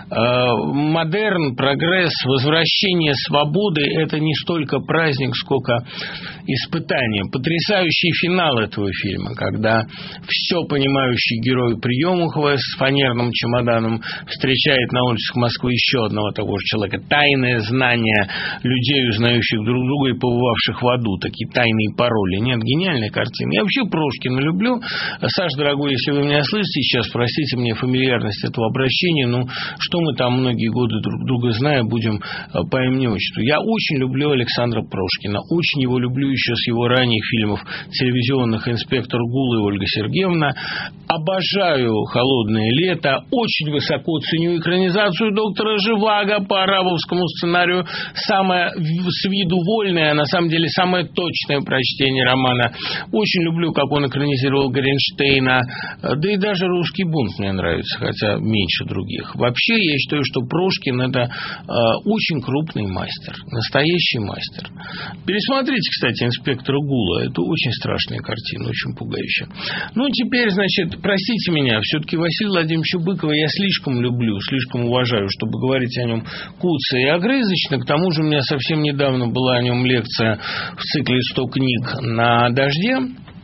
Модерн, прогресс, возвращение свободы – это не столько праздник, сколько испытание. Потрясающий финал этого фильма, когда все понимающий герой Приемухова с фанерным чемоданом встречает на улицах Москвы еще одного того же человека. Тайное знание людей, узнающих друг друга и побывавших в аду. Такие тайные пароли. Нет, гениальная картина. Я вообще Прошкина люблю. Саш, дорогой, если вы меня слышите сейчас, простите мне фамильярность этого обращения, ну, что мы там многие годы друг друга зная, будем по имени-отчеству. Я очень люблю Александра Прошкина. Очень его люблю еще с его ранних фильмов телевизионных «Инспектор Гула» и Ольга Сергеевна. Обожаю «Холодное лето». Очень высоко ценю экранизацию «Доктора Живаго» по арабовскому сценарию. Самое с виду вольное, а на самом деле самое точное прочтение романа. Очень люблю, как он экранизировал Горенштейна. Да и даже «Русский бунт» мне нравится, хотя меньше других. Вообще, я считаю, что Прошкин – это очень крупный мастер, настоящий мастер. Пересмотрите, кстати, «Инспектора Гула». Это очень страшная картина, очень пугающая. Ну, теперь, значит, простите меня, все-таки Василия Владимировича Быкова я слишком люблю, слишком уважаю, чтобы говорить о нем куца и огрызочно. К тому же у меня совсем недавно была о нем лекция в цикле «100 книг на дожде»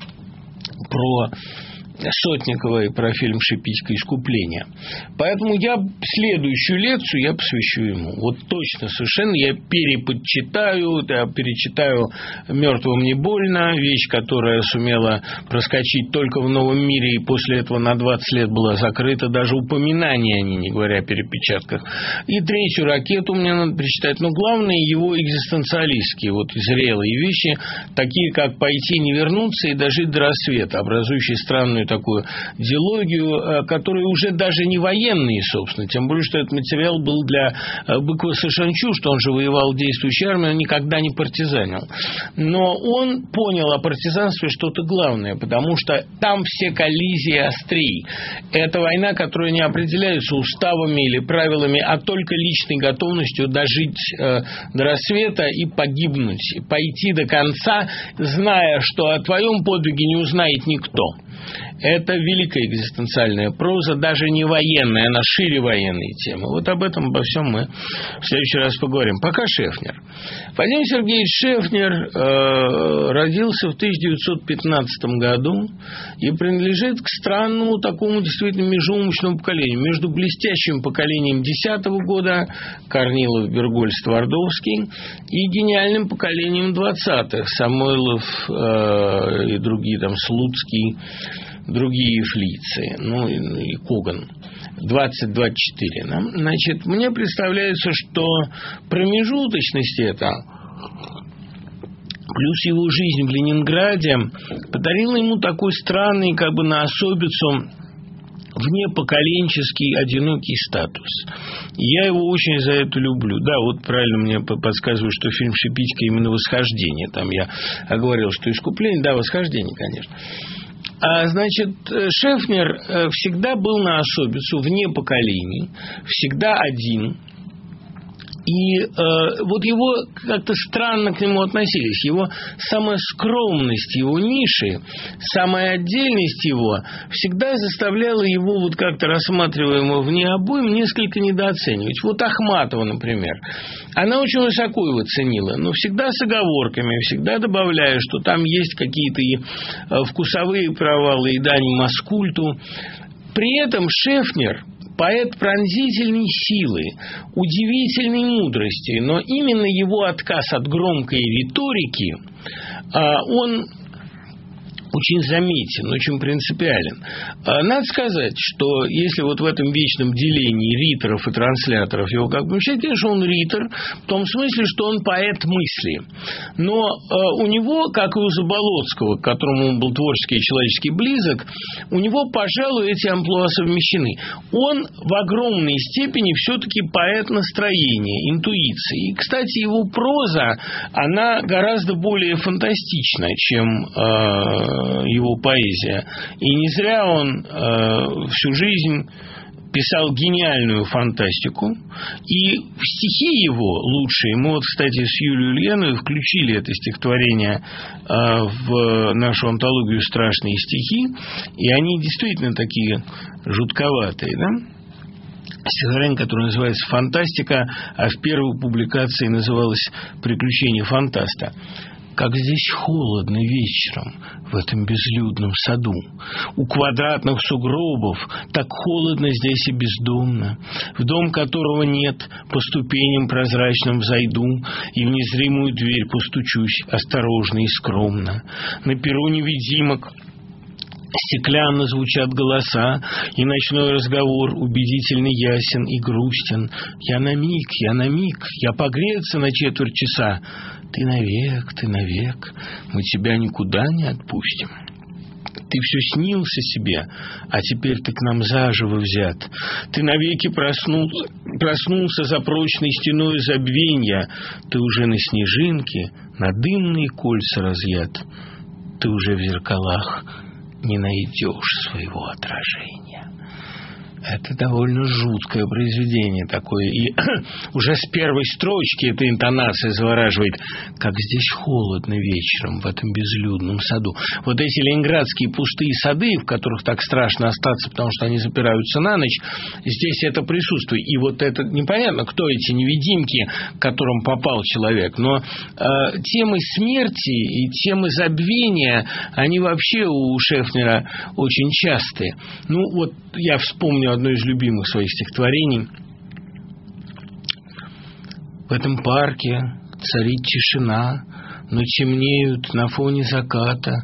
про Сотникова и про фильм «Шипитько. Искупление». Поэтому я следующую лекцию я посвящу ему. Вот точно, совершенно. Я перечитаю «Мертвым не больно», вещь, которая сумела проскочить только в новом мире и после этого на 20 лет была закрыта. Даже упоминания о ней, не говоря о перепечатках. И «Третью ракету» мне надо перечитать. Но главное его экзистенциалистские, вот зрелые вещи, такие как «Пойти, не вернуться» и «Дожить до рассвета», образующие странную мрачную такую диалогию, которая уже даже не военная, собственно, тем более, что этот материал был для Быкова-Совершенно чужд, он же воевал в действующей армии, он никогда не партизанил. Но он понял о партизанстве что-то главное, потому что там все коллизии острей. Это война, которая не определяется уставами или правилами, а только личной готовностью дожить до рассвета и погибнуть, пойти до конца, зная, что о твоем подвиге не узнает никто. Это великая экзистенциальная проза, даже не военная, она шире военной темы. Вот об этом, обо всем мы в следующий раз поговорим. Пока Шефнер. Владимир Сергеевич Шефнер родился в 1915 году и принадлежит к странному такому действительно межумочному поколению. Между блестящим поколением 10-го года Корнилов, Бергольц, Твардовский и гениальным поколением 20-х Самойлов и другие, там, Слуцкий, другие флицы, ну и Коган, 20-24. Да? Значит, мне представляется, что промежуточность эта, плюс его жизнь в Ленинграде, подарила ему такой странный, как бы на особицу, внепоколенческий одинокий статус. Я его очень за это люблю. Да, вот правильно мне подсказывают, что фильм Шипитько именно «Восхождение». Там я оговорил, что «Искупление», да, «Восхождение», конечно. Значит, Шефнер всегда был на особицу, вне поколений, всегда один. И вот его как-то странно к нему относились. Его самая скромность, его ниши, самая отдельность его всегда заставляла его, вот как-то рассматриваемого вне обоим, несколько недооценивать. Вот Ахматова, например. Она очень высоко его ценила, но всегда с оговорками, всегда добавляя, что там есть какие-то и вкусовые провалы, и дань маскульту. При этом Шефнер поэт пронзительной силы, удивительной мудрости, но именно его отказ от громкой риторики, он очень заметен, очень принципиален. Надо сказать, что если вот в этом вечном делении риторов и трансляторов его как бы считать, конечно, он ритор, в том смысле, что он поэт мысли. Но у него, как и у Заболоцкого, к которому он был творчески и человечески близок, у него, пожалуй, эти амплуа совмещены. Он в огромной степени все-таки поэт настроения, интуиции. И, кстати, его проза, она гораздо более фантастична, чем его поэзия. И не зря он всю жизнь писал гениальную фантастику. И в стихи его лучшие, мы вот, кстати, с Юлией Ульяновой включили это стихотворение в нашу антологию «Страшные стихи», и они действительно такие жутковатые, да? Стихотворение, которое называется «Фантастика», а в первой публикации называлось «Приключения фантаста». Как здесь холодно вечером в этом безлюдном саду. У квадратных сугробов так холодно здесь и бездомно. В дом которого нет, по ступеням прозрачным взойду и в незримую дверь постучусь осторожно и скромно. На перу невидимок стеклянно звучат голоса, и ночной разговор убедительно ясен и грустен. Я на миг, я погреться на четверть часа. Ты навек, мы тебя никуда не отпустим. Ты все снился себе, а теперь ты к нам заживо взят. Ты навеки проснулся за прочной стеной забвенья. Ты уже на снежинке, на дымные кольца разъят. Ты уже в зеркалах не найдешь своего отражения. Это довольно жуткое произведение такое. И уже с первой строчки эта интонация завораживает. Как здесь холодно вечером в этом безлюдном саду. Вот эти ленинградские пустые сады, в которых так страшно остаться, потому что они запираются на ночь, здесь это присутствует. И вот это непонятно, кто эти невидимки, к которым попал человек. Но темы смерти и темы забвения, они вообще у Шефнера очень частые. Ну, вот я вспомню одно из любимых своих стихотворений. В этом парке царит тишина, но чернеют на фоне заката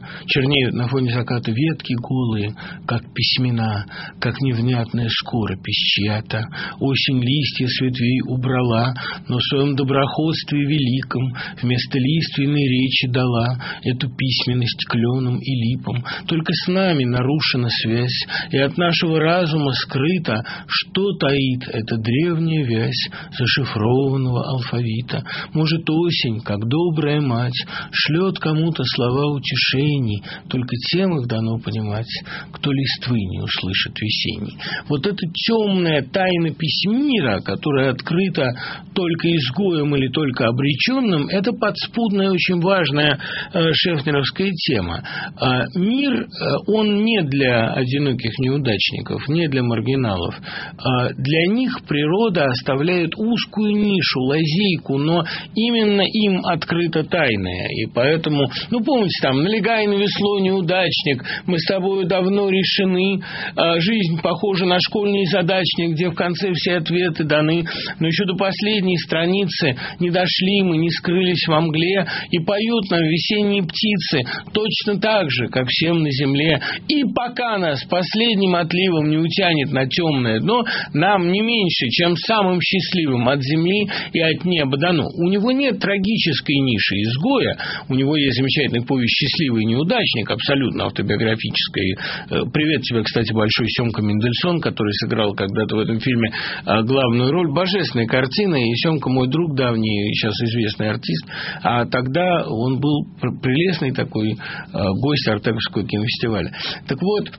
ветки голые, как письмена, как невнятная скоропись чья-то. Осень листья с ветвей убрала, но в своем доброходстве великом вместо лиственной речи дала эту письменность кленам и липам. Только с нами нарушена связь, и от нашего разума скрыто, что таит эта древняя вязь зашифрованного алфавита. Может, осень, как добрая мать, шлет кому-то слова утешений, только тем их дано понимать, кто листвы не услышит весенней. Вот эта темная тайнопись мира, которая открыта только изгоем или только обреченным, это подспудная, очень важная шефнеровская тема. Мир, он не для одиноких неудачников, не для маргиналов. Для них природа оставляет узкую нишу, лазейку, но именно им открыта тайная. И поэтому, помните, там, налегай на весло, неудачник, мы с тобою давно решены, жизнь похожа на школьный задачник, где в конце все ответы даны, но еще до последней страницы не дошли мы, не скрылись во мгле, и поют нам весенние птицы, точно так же, как всем на земле. И пока нас последним отливом не утянет на темное дно, нам не меньше, чем самым счастливым от земли и от неба дано. У него нет трагической ниши изгоя, у него есть замечательная повесть «Счастливый неудачник», абсолютно автобиографическая. Привет тебе, кстати, большой, Семка Мендельсон, который сыграл когда-то в этом фильме главную роль. Божественная картина, и Семка мой друг давний, сейчас известный артист, а тогда он был прелестный такой гость Артековского кинофестиваля. Так вот,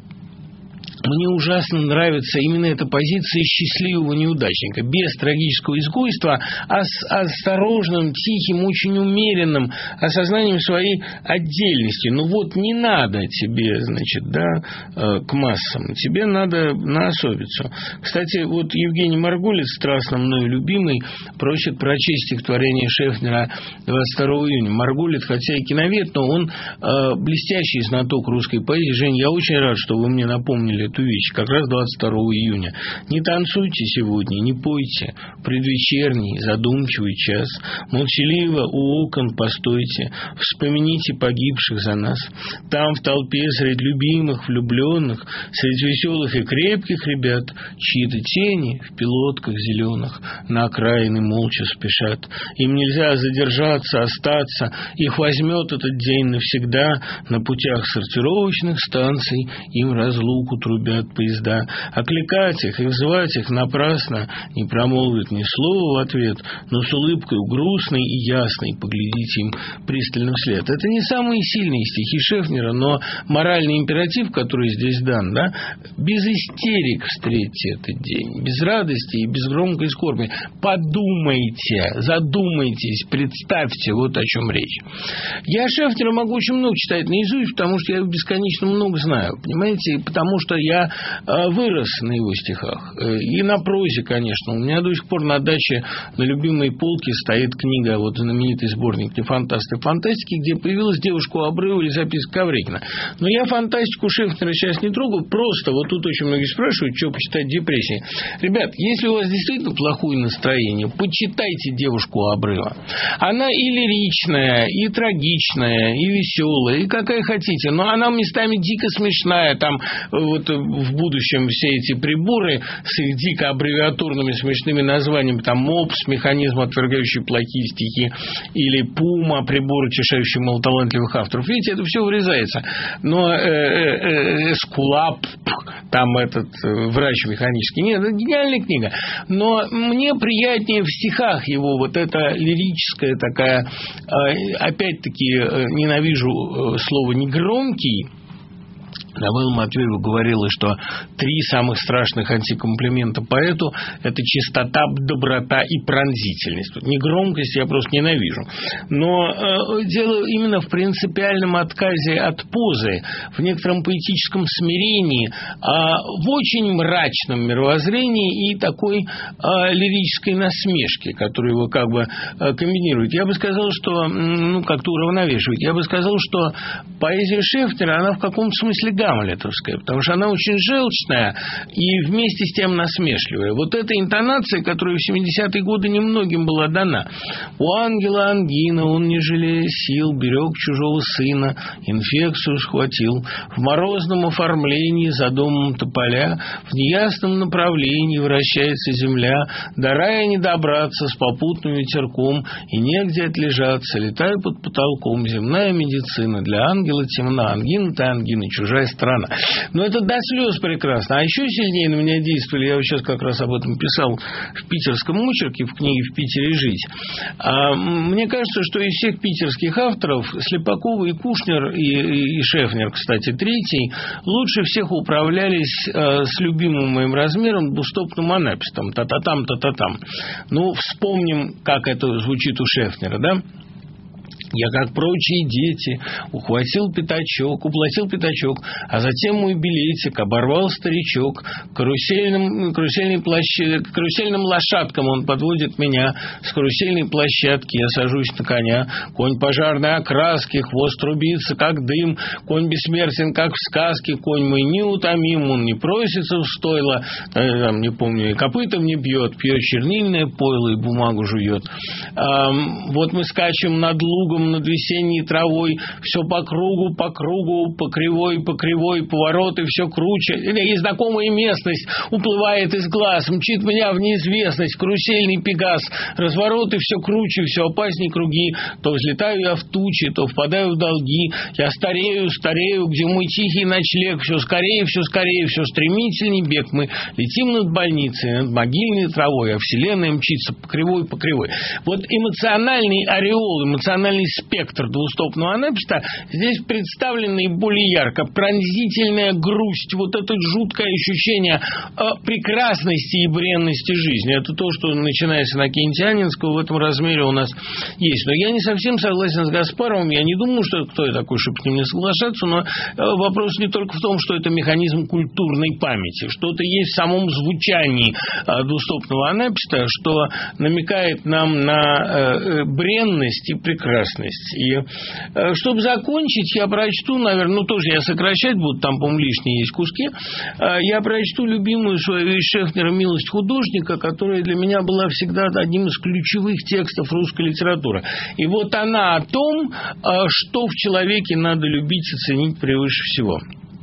мне ужасно нравится именно эта позиция счастливого неудачника, без трагического изгойства, а с осторожным, тихим, очень умеренным осознанием своей отдельности. Не надо тебе, к массам, тебе надо на особицу. Кстати, Евгений Маргулис, страстно мною любимый, просит прочесть стихотворение Шефнера 22 июня. Маргулис, хотя и киновед, но он блестящий знаток русской поэзии. Жень, я очень рад, что вы мне напомнили эту вещь, как раз 22 июня. Не танцуйте сегодня, не пойте, предвечерний, задумчивый час, молчаливо у окон постойте, вспомните погибших за нас. Там в толпе среди любимых, влюбленных, среди веселых и крепких ребят, чьи-то тени в пилотках зеленых на окраины молча спешат. Им нельзя задержаться, остаться, их возьмет этот день навсегда, на путях сортировочных станций им разлуку трубят поезда. Окликать их и звать их напрасно, не промолвит ни слова в ответ, но с улыбкой грустной и ясной поглядите им пристально вслед. Это не самые сильные стихи Шефнера, но моральный императив, который здесь дан, без истерик встретьте этот день, без радости и без громкой скорби. Подумайте, задумайтесь, представьте, вот о чем речь. Я Шефнера могу очень много читать наизусть, потому что я его бесконечно много знаю, понимаете, потому что я вырос на его стихах. И на прозе, конечно. У меня до сих пор на даче на любимой полке стоит книга, знаменитый сборник «Не фантасты фантастики», где появилась «Девушка у обрыва» или записка Ковригина. Но я фантастику Шефнера сейчас не трогаю, просто тут очень многие спрашивают, что почитать депрессии. Ребят, если у вас действительно плохое настроение, почитайте «Девушку у обрыва». Она и лиричная, и трагичная, и веселая, и какая хотите, но она местами дико смешная, там в будущем все эти приборы с их дико аббревиатурными смешными названиями, там МОПС, механизм, отвергающий плохие стихи, или ПУМА, прибор, утешающий малоталантливых авторов. Видите, это все вырезается. Но Эскулап, там этот врач механический, нет, это гениальная книга. Но мне приятнее в стихах его эта лирическая такая, опять-таки, ненавижу слово «негромкий». Новелла Матвеева говорила, что 3 самых страшных антикомплимента поэту – это чистота, доброта и пронзительность. Негромкость я просто ненавижу. Но дело именно в принципиальном отказе от позы, в некотором поэтическом смирении, в очень мрачном мировоззрении и такой лирической насмешке, которая его как бы комбинирует. Я бы сказал, что, как-то уравновешивает. Я бы сказал, что поэзия Шефнера, она в каком-то смысле гадкая. гамлетовская, потому что она очень желчная и вместе с тем насмешливая. Вот эта интонация, которая в 70-е годы немногим была дана. У ангела ангина, он, не жалея сил, берег чужого сына, инфекцию схватил. В морозном оформлении за домом тополя, в неясном направлении вращается земля, до рая не добраться с попутным ветерком, и негде отлежаться, летаю под потолком, земная медицина, для ангела темна, ангина-то ангина, чужая страна. Но это до слез прекрасно. А еще сильнее на меня действовали, я вот сейчас как раз об этом писал в питерском очерке, в книге «В Питере жить». Мне кажется, что из всех питерских авторов Слепакова и Кушнер, и Шефнер, кстати, третий, лучше всех управлялись с любимым моим размером двустопным анапистом. Та-та-там, та-та-там. Ну, вспомним, как это звучит у Шефнера, да? Я, как прочие дети, уплатил пятачок, а затем мой билетик оборвал старичок. Карусельным лошадкам он подводит меня. С карусельной площадки я сажусь на коня. Конь пожарной окраски, хвост трубится, как дым. Конь бессмертен, как в сказке. Конь мой неутомим, он не просится в стойло, не помню, и копытом не бьет, пьет чернильное пойло и бумагу жует. Вот мы скачем над лугом, над весенней травой, все по кругу, по кривой, повороты, все круче. И знакомая местность уплывает из глаз, мчит меня в неизвестность, карусельный пегас, развороты все круче, все опасней круги. То взлетаю я в тучи, то впадаю в долги. Я старею, где мой тихий ночлег. Все скорее, все стремительней бег. Мы летим над больницей, над могильной травой, а вселенная мчится по кривой. Вот эмоциональный ореол, эмоциональный спектр двустопного анаписта здесь представлен наиболее ярко. Пронзительная грусть, вот это жуткое ощущение прекрасности и бренности жизни. Это то, что, начиная с Иннокентия-Анинского, в этом размере у нас есть. Но я не совсем согласен с Гаспаровым. Я не думаю, что кто я такой, чтобы с ним не соглашаться, но вопрос не только в том, что это механизм культурной памяти. Что-то есть в самом звучании двустопного анаписта, что намекает нам на бренность и прекрасность. И чтобы закончить, я прочту, наверное, тоже я сокращать буду, там, по-моему, лишние есть куски, я прочту любимую свою из Шефнера «Милость художника», которая для меня была всегда одним из ключевых текстов русской литературы. И вот она о том, что в человеке надо любить и ценить превыше всего.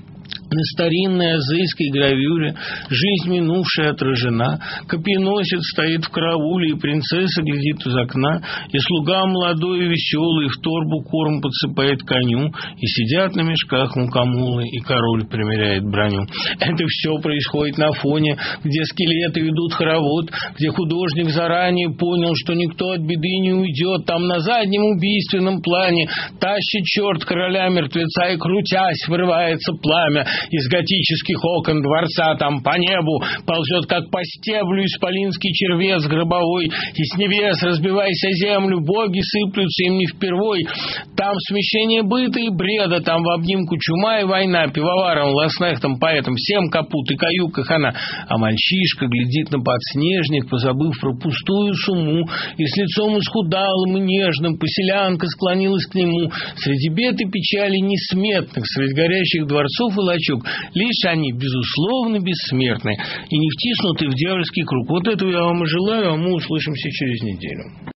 На старинной азейской гравюре жизнь минувшая отражена, копьеносец стоит в карауле, и принцесса глядит из окна, и слуга молодой и веселый в торбу корм подсыпает коню, и сидят на мешках мукомолы, и король примеряет броню. Это все происходит на фоне, где скелеты ведут хоровод, где художник заранее понял, что никто от беды не уйдет. Там на заднем убийственном плане тащит черт короля мертвеца, и, крутясь, вырывается пламя из готических окон дворца. Там по небу ползет, как по стеблю, исполинский червец гробовой, и с небес, разбиваясь о землю, боги сыплются им не впервой. Там смещение быта и бреда, там в обнимку чума и война, пивоваром, ласнехтом, поэтом, всем капут и каюк и хана. А мальчишка глядит на подснежник, позабыв про пустую сумму, и с лицом исхудалым и нежным поселянка склонилась к нему. Среди бед и печали несметных, среди горящих дворцов и лачуг, лишь они, безусловно, бессмертны и не втиснуты в дьявольский круг. Вот этого я вам и желаю, а мы услышимся через неделю.